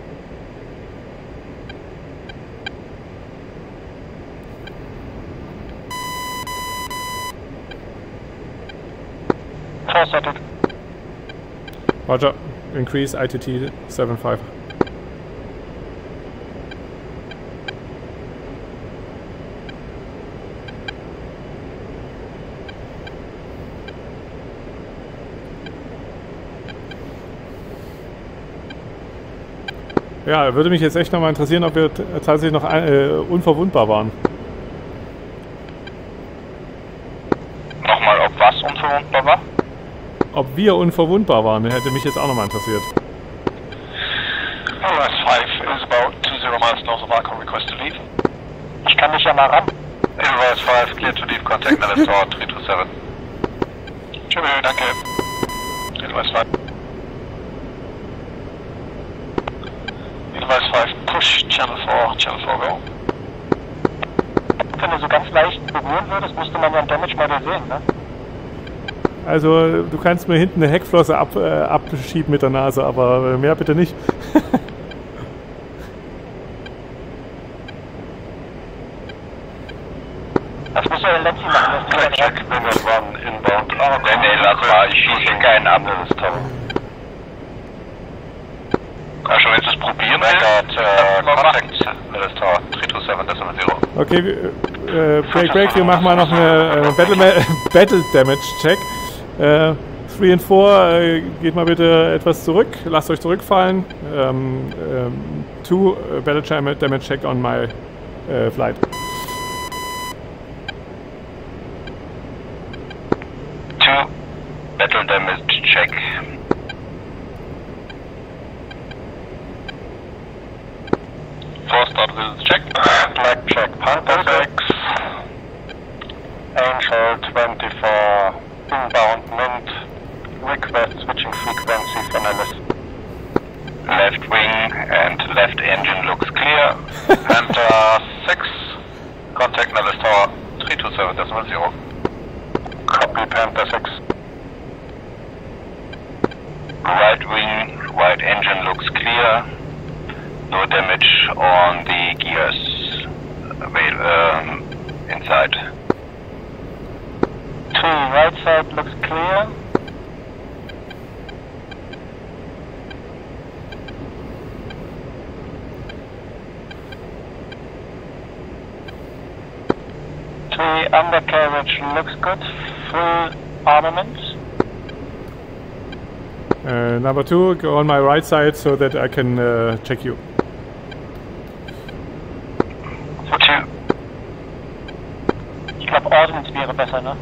Settled. Roger. Increase ITT 75. Ja, würde mich jetzt echt nochmal interessieren, ob wir tatsächlich noch unverwundbar waren. Nochmal, ob was unverwundbar war? Ob wir unverwundbar waren, hätte mich jetzt auch nochmal interessiert. LS 5 is about 20 miles north of Icon, request to leave. Ich kann mich ja mal ran. LS 5, clear to leave, contact Nellis Tower 327. Jimmy, danke. LS 5. LS 5, push Channel 4 go. Wenn du so ganz leicht berühren würdest, müsste man ja ein Damage Model sehen, ne? Also, du kannst mir hinten eine Heckflosse abschieben mit der Nase, aber mehr bitte nicht. Das muss ja der Lenzi machen, das ist Check, wenn wir run inbound. Nee, lass mal, ich schieße keinen ab, das ist toll. Also wenn du es probieren willst, Contact Nellis Tower 327, Decimal Zero. Okay, Break, wir machen mal noch eine Battle Damage Check. 3 und 4, geht mal bitte etwas zurück, lasst euch zurückfallen. 2 Battle Damage Check on my flight. 2 Battle Damage Check. Start with check. Black check, Panther 6. Angel 24. Inbound Mint. Request switching frequency for Nellis. Left wing and left engine looks clear. Panther 6. Contact Nellis Tower 327, Decimal Zero. Copy Panther 6. Right wing, right engine looks clear. No damage on the gears inside. 2, right side looks clear. Undercarriage looks good. Full armament. Number 2, go on my right side so that I can check you. Ich glaube, Ordnance wäre besser, ne?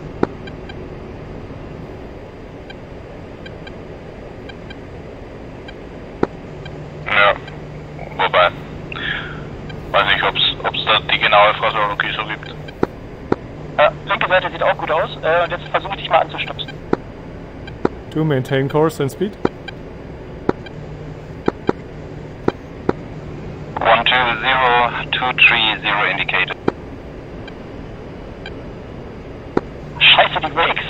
Ja, wobei, weiß nicht, ob es da die genaue Phraseologie so gibt. Ja, linke Seite sieht auch gut aus. Und jetzt versuche ich dich mal anzustupsen. 2, maintain course and speed. 1-2, 0230 indicated. Scheiße, die Wakes.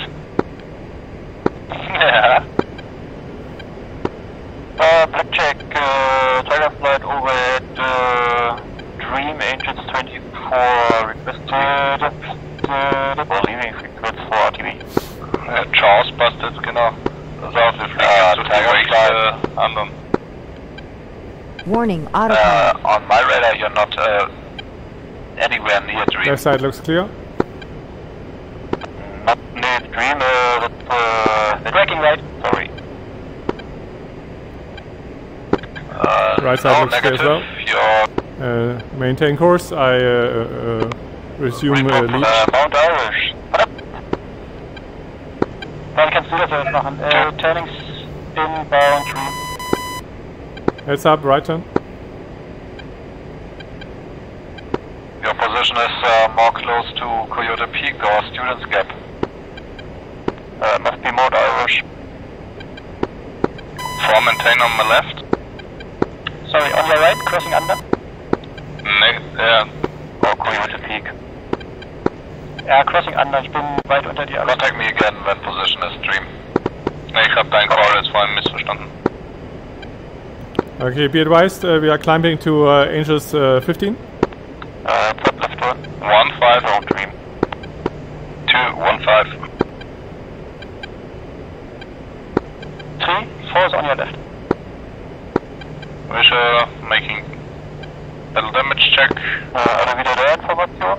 Ja. Blackjack, Tiger Flight overhead, Dream Angels 24 requested, or leaving frequency for RTB. Jaws busted, genau. Das auch, wir fliegen zu Tiger Flight anderen. Warning, autopilot. On my radar you're not anywhere near Dream. Left side looks clear. Not near Dream, that's Braking right. Sorry. Right side no, looks clear as well. You're Maintain course. I resume lead. Mount Irish. Dann kannst du das jetzt machen. Turnings inbound Dream. Heads up, right turn. Your position is more close to Coyote Peak or Students Gap. Must be Mount Irish. 4 maintain on my left. Sorry, on your right, crossing under. Or Coyote Peak. Ja, crossing under, ich bin weit unter dir. Contact me again when position is Dream. Ich hab deinen Call jetzt vorhin missverstanden. Okay, be advised, we are climbing to Angels 15. Top left door. 1-5 on Dream. 2-1-5. 3-4 is on your left. Visual, making battle damage check. Alle wieder der Information?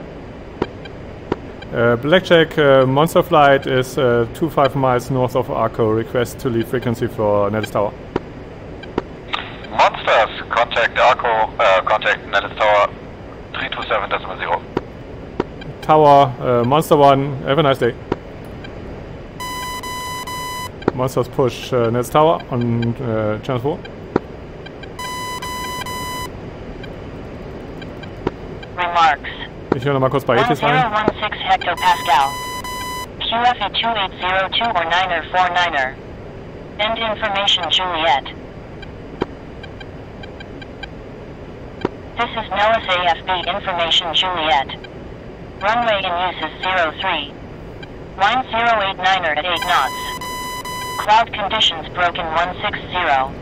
Blackjack, Monster Flight is 25 miles north of Arco. Request to leave frequency for Nettis Tower. Monsters, contact Arco, contact Nettis Tower 327.0. Tower, Monster 1, have a nice day. Monsters push Nettis Tower on channel 4. Remarks. Ich höre nochmal kurz bei ETS rein. 1016 hectopascal. QFE 2802 or 9er 49er. End information Juliet. This is Nellis AFB information Juliet. Runway in use is 03. Line 089er at 8 knots. Cloud conditions broken 160.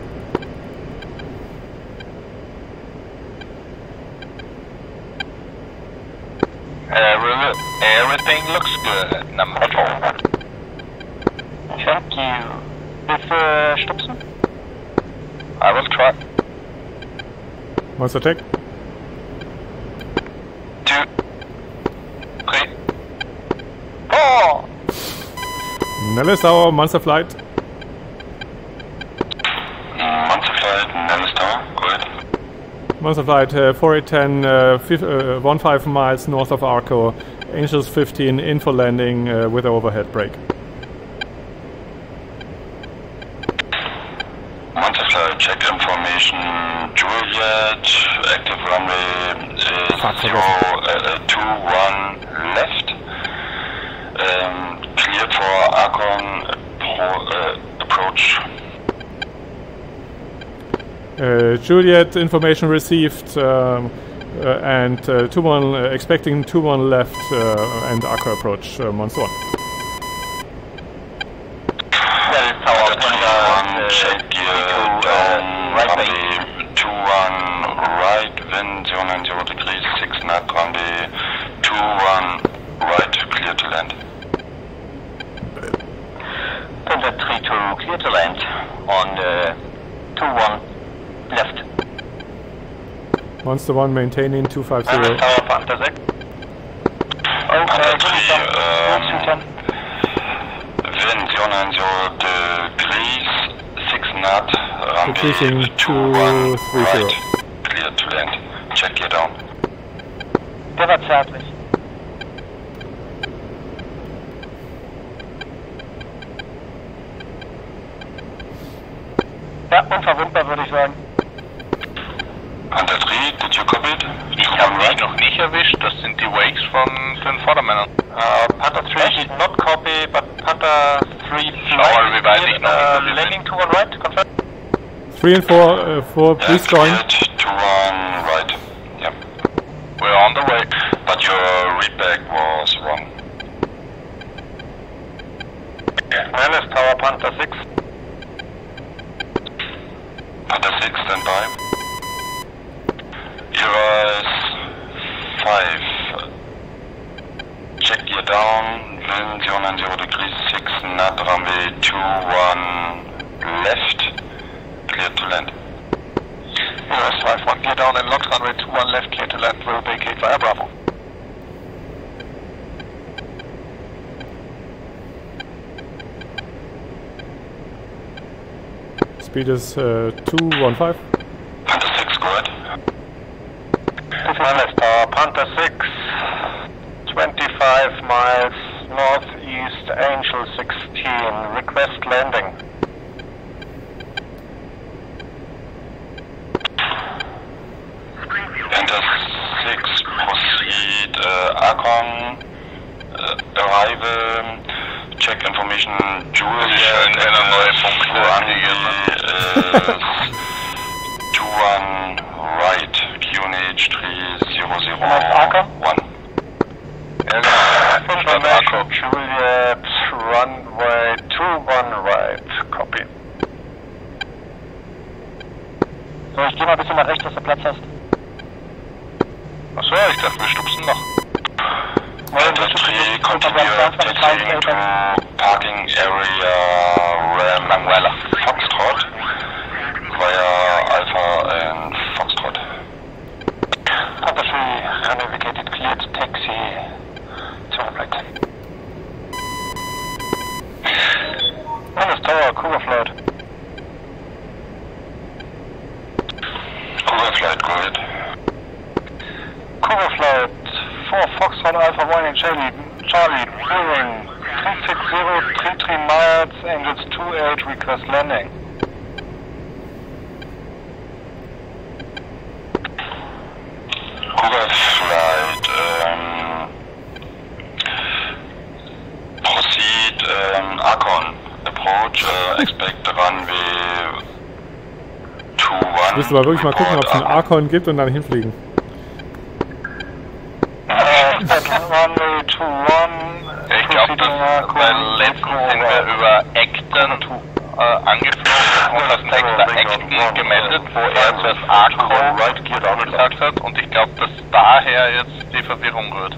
Everything looks good, number 4. Thank you. Willst stupsen? I will try. Monster Tech. 2, 3, 4! Nellis Tower, Monster Flight. Monster Flight, Nellis Tower, go ahead. Monster Flight 4810, 15 miles north of Arco. Angels 15 in for landing with overhead brake. Monster Flight, check information. Juliet, active runway is 21 left. Clear for Archon approach. Juliet, information received, and 2-1, expecting 2-1 left and Arco approach, Monster 1. Check gear down, runway 21 right, wind 090 degrees, 6 knot, runway 21 right, clear to land. Contact 32, clear to land on 21 left. Monster 1 maintaining 250. Tower for Intersect. Wind 090 degrees, 6 knot, Decreasing runway 21 right, clear to land. Check gear down. Der war zärtlich. Ja, unverwundbar würde ich sagen. Hunter 3, did you copy it? Ich habe mich noch nicht erwischt, das sind die Wakes von den Vordermännern. Panther 3 did not copy, but Panther 3 Schau mal, wie weit ich noch hinter dir landing to one right, confirm. 3 and 4, please join. 2-1 right. Edelweiss 5. Check gear down, wind 090 degrees 6, NAT runway 21 left, clear to land. Edelweiss 5, 1 gear down and locked runway 21 left, clear to land, will vacate via Bravo. Speed is 215. Panther 6, go ahead. Panther 6, 25 miles northeast, Angel 16, request landing. Panther 6, proceed, Archon, arrival, check information, Julia, schön, wenn er neue Punkte runway 21 right, QNH 3001. Information, Juliet, runway 21 right, copy. So, ich geh mal ein bisschen nach rechts, dass du Platz hast. Achso, ich dachte, wir stupsen noch. Panther 3, continue taxiing to parking area Ram Foxtrot via Alpha and Foxtrot. Panther 3, navigated, cleared, taxi to right. Honest Tower, Cougar Flight. Cougar Flight, go ahead. Cougar Flight 4 Foxtrot Alpha 1 in Charlie, clearing 360, 33 miles, Angels 28, request landing. Cougar Flight, proceed, Archon, approach, expect runway 21. Müssen wir wirklich mal gucken, ob es einen Archon gibt und dann hinfliegen. Runway 21. Ich glaube, weil letztens sind wir über Acton angeflogen und das nächste Acton gemeldet, wo er zuerst Arco gesagt hat, und ich glaube, dass daher jetzt die Verwirrung rührt.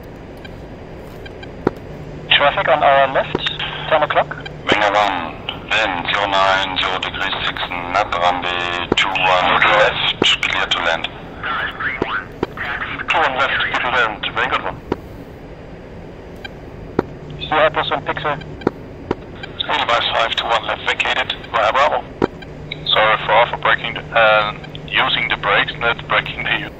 Traffic on our left, 10 o'clock. Wenger 1, wind 090 degrees 6, NAT runway 21 left, clear to land. 21 left, clear to land, Wenger 1. Ich sehe etwas im Pixel. Edelweiss 5, 21 left vacated via Bravo. Sorry for breaking the, using the brakes, not breaking the unit.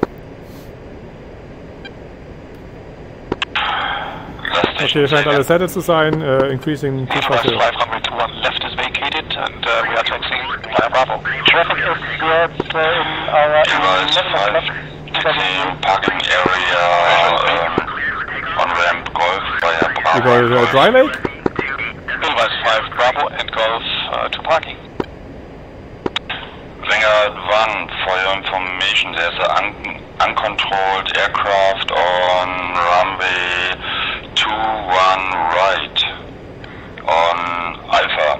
Okay, scheint alles settled zu sein. Increasing to Edelweiss 5, runway 21 left is vacated and we are taxiing via Bravo. Traffic is jetzt in our Edelweiss 5, taxiing parking area on ramp Golf via Bravo. Über Dry Lake? Edelweiss 5, Bravo and Golf to parking. Wenger 1, for your information, there's an uncontrolled aircraft on runway 21 right on Alpha.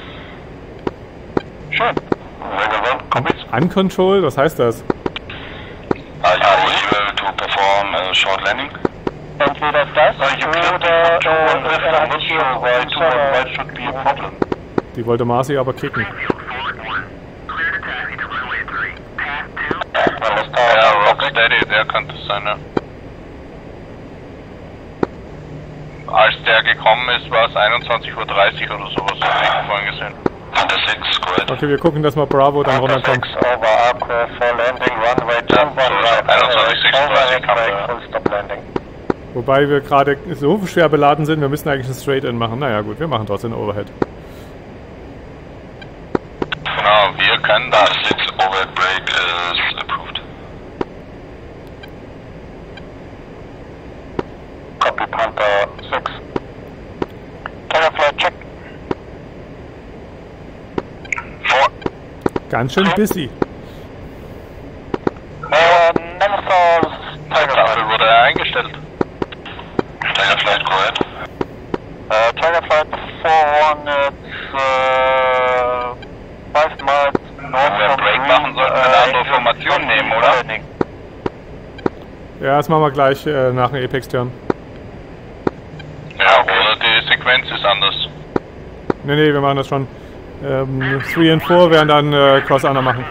Schön. Wenger 1, copies. Uncontrolled? Was heißt das? Are you able to perform a short landing? Entweder das oder should be a problem. Die wollte Marcy aber kicken. Ja, Rocksteady, der könnte es sein, ja. Als der gekommen ist, war es 21:30 Uhr oder sowas, habe ich vorhin gesehen. Panther 6, go ahead. Okay, wir gucken, dass mal Bravo dann runterkommt. Over Arco for landing, runway 21 right, 21:36 kam der. full stop landing. Wobei wir gerade so schwer beladen sind, wir müssen eigentlich ein Straight-In machen. Naja gut, wir machen trotzdem Overhead. Genau, wir können das. Panther 6, overhead brake is approved. Copy Panther 6. Tiger Flight check. 4. Ganz schön busy. Nemesis, Tiger Dafür Flight. wurde er eingestellt. Tiger Flight, go ahead. Tiger Flight 4, it's 5 miles north Wenn wir einen Break machen, sollten wir eine andere Formation nehmen, oder? Ja, das machen wir gleich nach dem Apex-Turn. Ja, oder die Sequenz ist anders. Nee, wir machen das schon. 3 und 4 werden dann Cross-Under machen.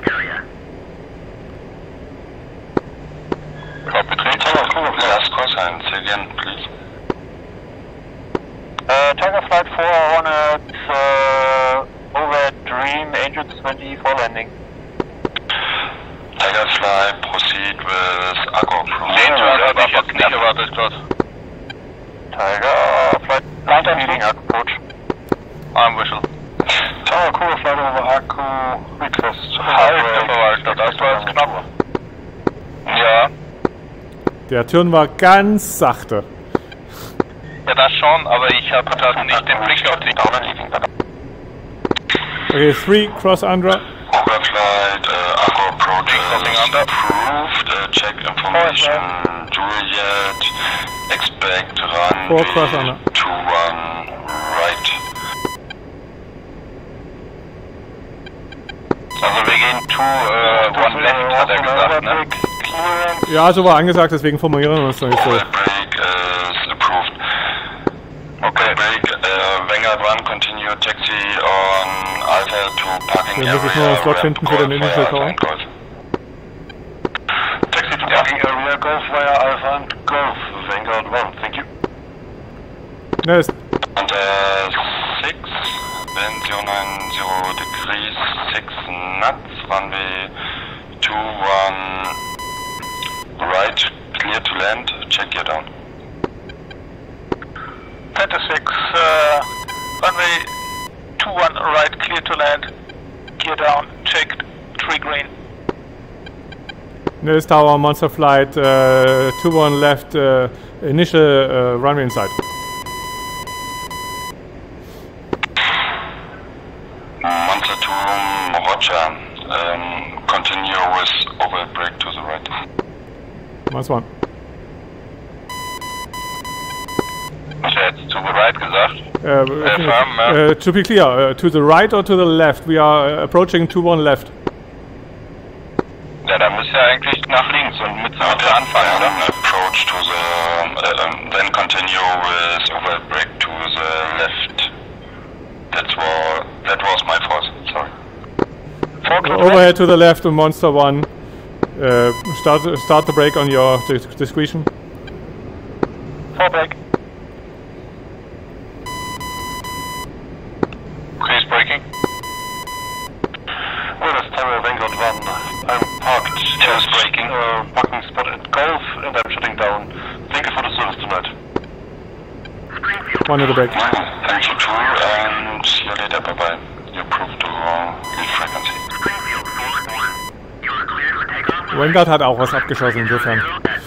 Copy 3. Last cross and again, please. Tiger Flight 4 on over Dream Angel 24 landing. Tiger Fly, proceed with Agro Approach. Den Turn hatte ich jetzt nicht erwartet gerade. Tiger Flight, line time leading approach. I'm visual. Tower Kura Flight over Akku, request. Halt, Verwalter, das war jetzt knapp. Ja. Der Turn war ganz sachte. Ja, das schon, aber ich habe gerade nicht den Blick auf die Okay, 3 Cross-Under. Kura Flight, Agro Approach is approved. Check information. Juliet, expect run. 4 Cross-Under. 2-1, right. Also wir gehen 2-1 left, hat er gesagt, ne? Ja, so war angesagt, deswegen formulieren wir uns noch nicht so. Break is approved. Okay, break, Vanguard 1, continue taxi on Alpha to parking Wir area. müssen jetzt nur einen Slot finden für den Initial Call. Taxi to parking area, Golf via Alpha and Golf, Vanguard 1, thank you. Ne, ist And 6, wind 090 degrees, 6 knots, runway 21, right, clear to land, check gear down. Delta 6, runway 21 right, clear to land. Gear down, checked, 3 green. Nils Tower, Monster Flight, 2-1 left, initial runway inside. Monster 2, Roger, continue with over break to the right. Monster 1. Hast du jetzt to the right gesagt? To be clear, to the right or to the left? We are approaching 2-1 left. Ja, da müsst ihr eigentlich nach links und mit Mitte anfangen, oder? Approach to the, then continue with over break to the left. That was my fault, sorry. Overhead to the left on Monster 1. Start the brake on your discretion. 4 break. Please braking. Well, that's Tower Vanguard 1. I'm parked. Just braking. Parking spot at Golf and I'm shutting down. Thank you for the service tonight. One at the brake. Thank you too, and see you later, bye bye. You approved to leave frequency. Vanguard hat auch was abgeschossen, insofern.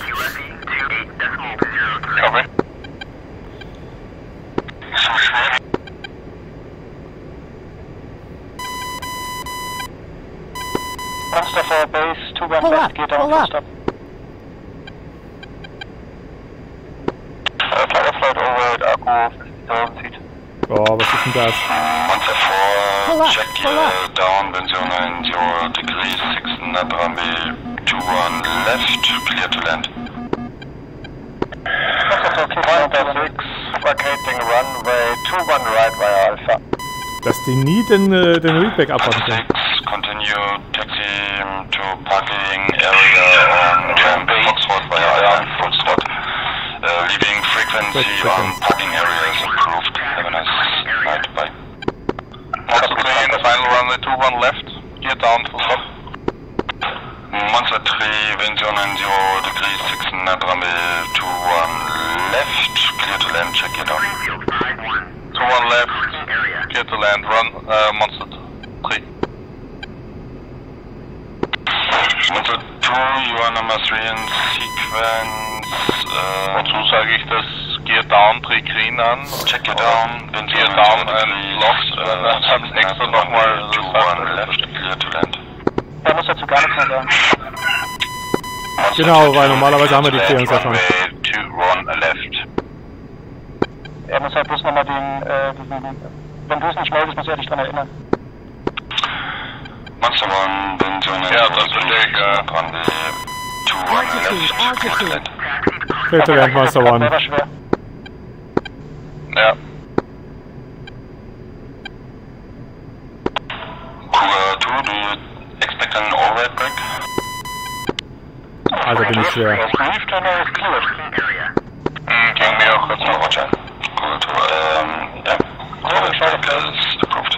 Copy. Monster for base, 2-1 Pull left, up, gear down, pull full up. stop. Tiger Flight over at Akku, 50,000 feet. Boah, was ist denn das? Monster Pull 4, up, check pull gear up. down, wind 090 degrees, 6 knot runway 21 left, clear to land. Monster 6, vacating runway 21 right via Alpha. Dass die nie den Readback abwarten können. 6, continue taxi to parking area on Foxtrot via Alpha, full stop. Leaving frequency on parking area is approved. Have a nice night, bye. Also 3 final runway 2-1 left. Gear down, full stop. Monster 3, wind 090 degrees, 6 knot runway 21 left, clear to land, check gear down. 2-1 left. Gear to land. Run. Monster 3. Monster 2, you are number 3 in sequence. Dazu sage ich das Gear down, dreh green an. Check gear down, wind Gear down and lost. Dann haben extra nochmal 21 left, clear to land. Er muss dazu gar nichts mehr sagen. Genau, weil normalerweise haben wir die Clearance ja schon. Runway 2-1 left. Er muss halt bloß nochmal wenn du es nicht meldest, muss er dich dran erinnern. Monster 1, wind 090 Ja, das verstehe ich, ja. runway Altitude. Clear to land, Master One. War schwer. Ja. Cougar 2, do you expect an override break? Alter, bin ich schwer. Briefed and is cleared. Ging mir auch kurz noch, Roger. Cougar 2, ja. Override break is approved.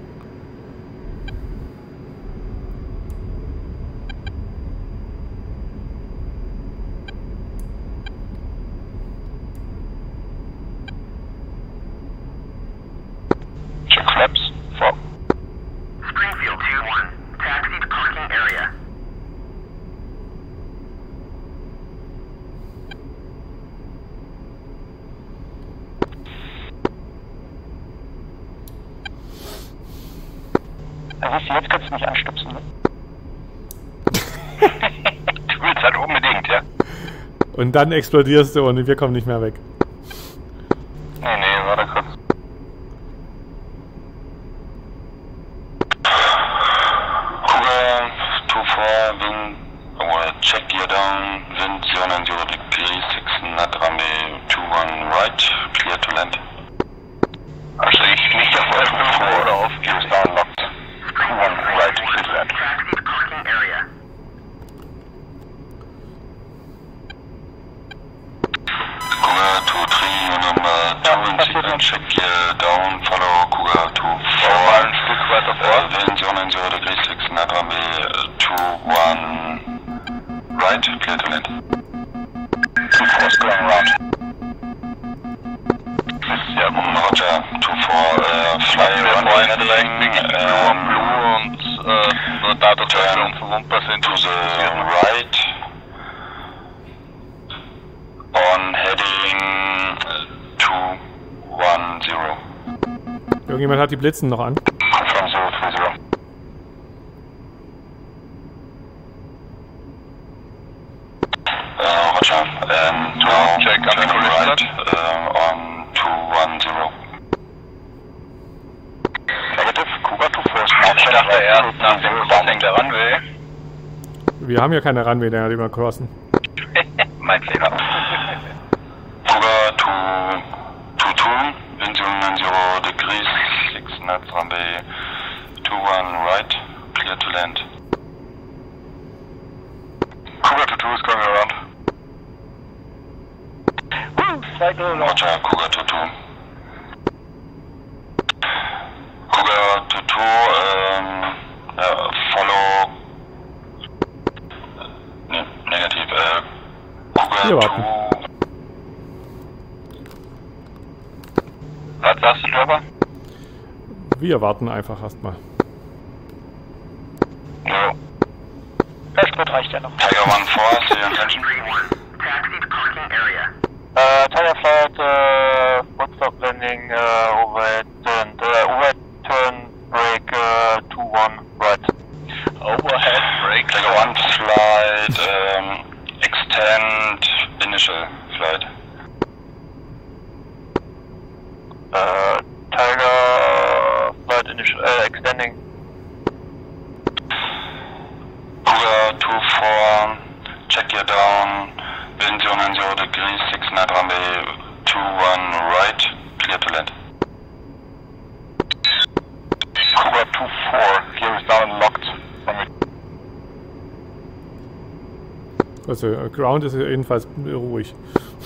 Check flaps. 4. Springfield 2-1. Taxi to parking area. Siehst du, jetzt kannst du mich anstupsen, ne? Du willst halt unbedingt, ja? Und dann explodierst du und wir kommen nicht mehr weg. Nee, warte kurz. Cougar 2-4, wind, check gear down, wind 090 degrees, 6 knot, runway 21 right, clear to land. Also ich nicht auf F4 oder auf Gears down locked. 21 right, clear to land. Taxi to parking area. Cougar 2-3, number 2 in sequence, check gear down, follow Cougar 2-4. Ein Stück weiter vor. Wind 090 degrees, 6 knot, runway 21 right, clear to land. 2-4 is going around. Ja, Roger, 2-4, fly runway heading, blue und nur dadurch, dass wir unverwundbar sind, to the right, on heading 210. Irgendjemand hat die Blitzen noch an. Confirm 030. Roger, now check turn right, on 210. Negative, Cougar 2-4 is now Ich dachte erst nach dem Crossing der Runway. Wir haben ja keine Runway-Dinger, die wir crossen. Mein Fehler. Cougar 2-2, wind 090 degrees, 6 knots, runway 21 right, clear to land. Cougar 2-2 is going around. Roger, Cougar 2-2. Cougar 2-2, follow... negativ, Cougar Wir warten. 2... Was sagst du, Dörfer? Wir warten einfach erstmal. No. Der Sprit reicht ja noch. Tiger 1-4, see your intention. 3-1. Taxi to parking area. Tiger flight, full stop landing, overhead and overhead turn brake 2-1 right. Overhead brake. Tiger 1 flight, extend initial flight. Tiger flight initial, extending. Cougar 2-4, check gear down, wind 090 degrees, 6 knot, runway 21 right, clear to land. Cougar 2-4, gear is down locked. Also, Ground ist jedenfalls ruhig.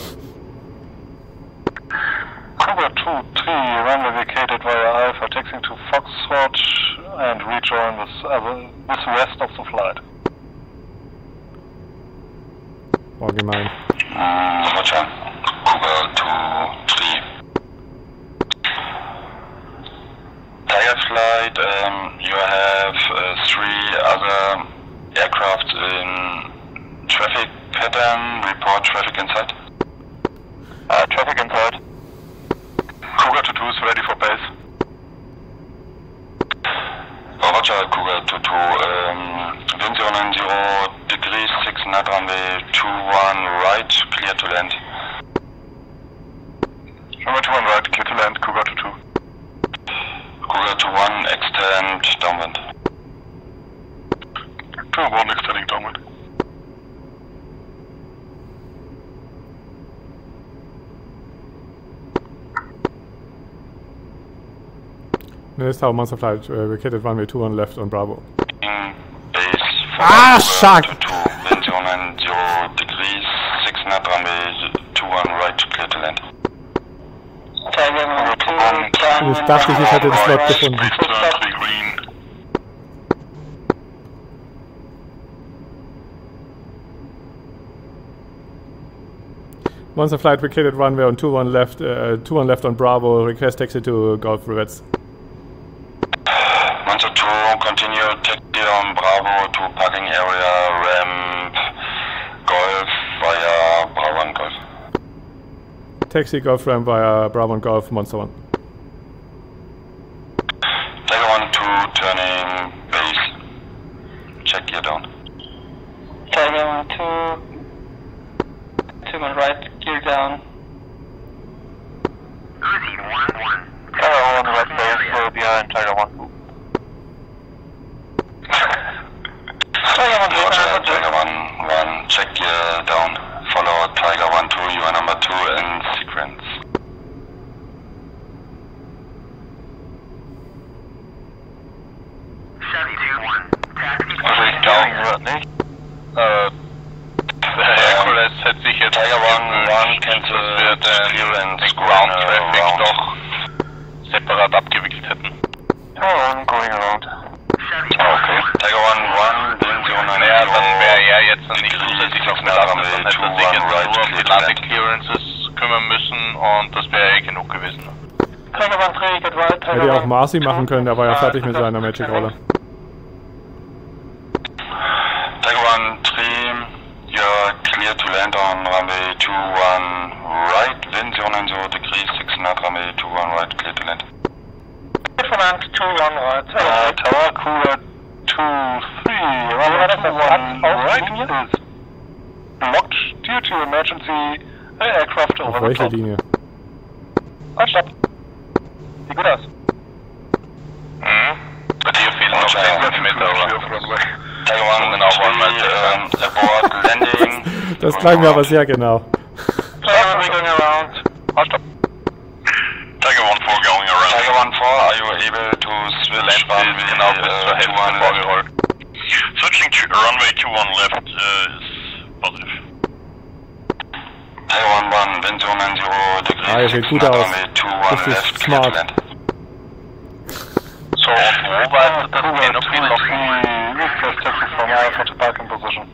Cougar 2-3, runway vacated via Alpha, taxiing to Foxtrot and rejoin this rest of the flight. War gemein. Roger, Cougar 2-3. Tiger flight, you have 3 other aircraft in traffic pattern, report traffic inside. Traffic inside. Cougar 2-2 is ready for base. Roger, Cougar 2-2, wind 090 degrees, 6 knot, runway 21 right, clear to land. Runway 21 right, clear to land, Cougar 2-2. Cougar 2-1, extend downwind. 2-1, extending downwind. This Tower, Monster Flight, vacated runway 21 left on Bravo. Base Ah, fuck! Wind 090 degrees, 6 knot, runway 21 right, clear to land. Ich dachte, ich hätte das Slot gefunden. Monster Flight vacated runway on 21 left, 21 left on Bravo. Request taxi to Golf Rivets. Monster 2, continue taxi on Bravo to parking area, ramp, Golf via Bravo and Golf. Taxi Golf ramp via Bravo and Golf, Monster 1. Tiger 1 2, turning base. Check gear down. Tiger 1 2. 2 on right, gear down. Uzi 1-1. Tiger 1 right base, behind Tiger 1. Tiger 1 2, Roger, Tiger 1 1, check gear down. Follow Tiger 1 2, you are number 2 in sequence. Chevy 2-1. Taxi to Also ich glaube gerade nicht. Der Hercules hätte sich jetzt Tiger 1 gewünscht, dass wir den Ground Traffic doch separat abgewickelt hätten. Tiger 1 going around. Chevy Okay, Tiger 1 Wind 090. Naja, dann wäre er jetzt nicht zusätzlich noch belastet, dann hätte er sich jetzt nur um die Landing-Clearances kümmern müssen und das wäre eh genug gewesen. Tiger 1 3, get right, Tiger Hätte ja auch 1. Marcy machen können, der war ja fertig mit seiner Magic-Rolle. Tiger 1 3, you're clear to land on runway 21 right, wind 090 degrees, 6 knot, runway 21 right, clear to land. Land 2 1 right. Tower Cooler 2 3, runway 21 right is blocked due to emergency aircraft Auf over the welche top. Linie? Halt, stopp. Sieht gut aus. Bei dir fehlen noch 10 cm, aber Tiger 1 genau, wollen wir aboard landing. Das klang mir aber sehr genau. Tiger 1 going around. Halt, stopp. Tiger 1 4 going around. Tiger 1 4, are you able to switch runway Genau bis zur Hälfte 21 left? vorgerollt. Switching to runway 21 left is positive. Tiger 1 wind 090 degrees, Ah, ihr seht 6 gut knot, aus. runway 21 Richtig left, clear to smart. land. So, und wo war jetzt das Canopy noch? Request taxi from Alpha to parking position.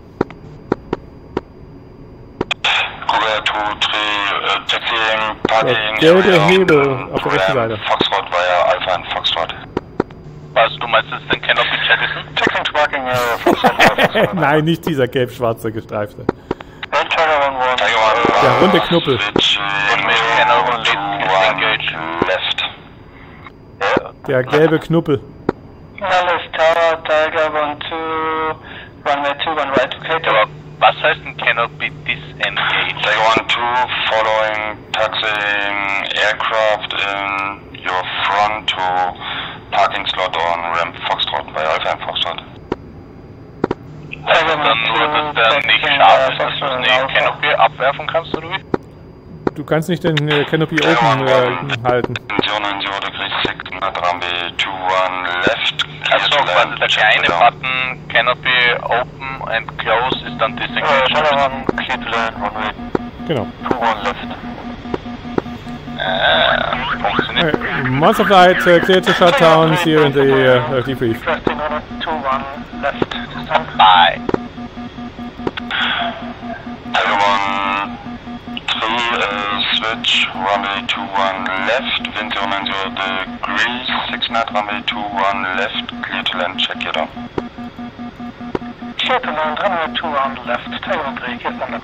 Cougar 2 3, taxiing, parking, gelbe area, Hebel auf der rechten Seite. Foxtrot via Alpha and Foxtrot. Was, du meinst jetzt den Canopy Jettison? Taxing to parking area, Foxtrot. Nein, nicht dieser gelb-schwarze gestreifte. And Tiger 1 1. Tiger 1 Der runde Knuppel. Switch Canopy to disengage. left. Der gelbe Knuppel. Nellis Tower, Tiger 1 2, runway 21 right, okay. Aber was heißt ein Canopy disengage? Tiger 1 2 following taxiing aircraft in your front to parking slot on ramp Foxtrot via Alpha and Foxtrot. Heißt das dann nur, dass der nicht scharf ist, dass du es nicht Canopy abwerfen kannst, oder wie? Du kannst nicht den Canopy Open halten. 090 degrees 6 knot, runway 21 left. Also quasi der kleine Button Canopy Open and Close ist dann disengage. Tiger 1 clear to land, runway Genau. 21 left. Funktioniert. Monster Flight, clear to shut down here in the debrief. Requesting on 21 left, descent. Bye. Tiger 1 3, switch, runway 21 left, wind 090 degrees, 6 knot, runway 21 left, clear to land, check gear down. Clear to land, runway 21 left, Tiger 1 3, get landed.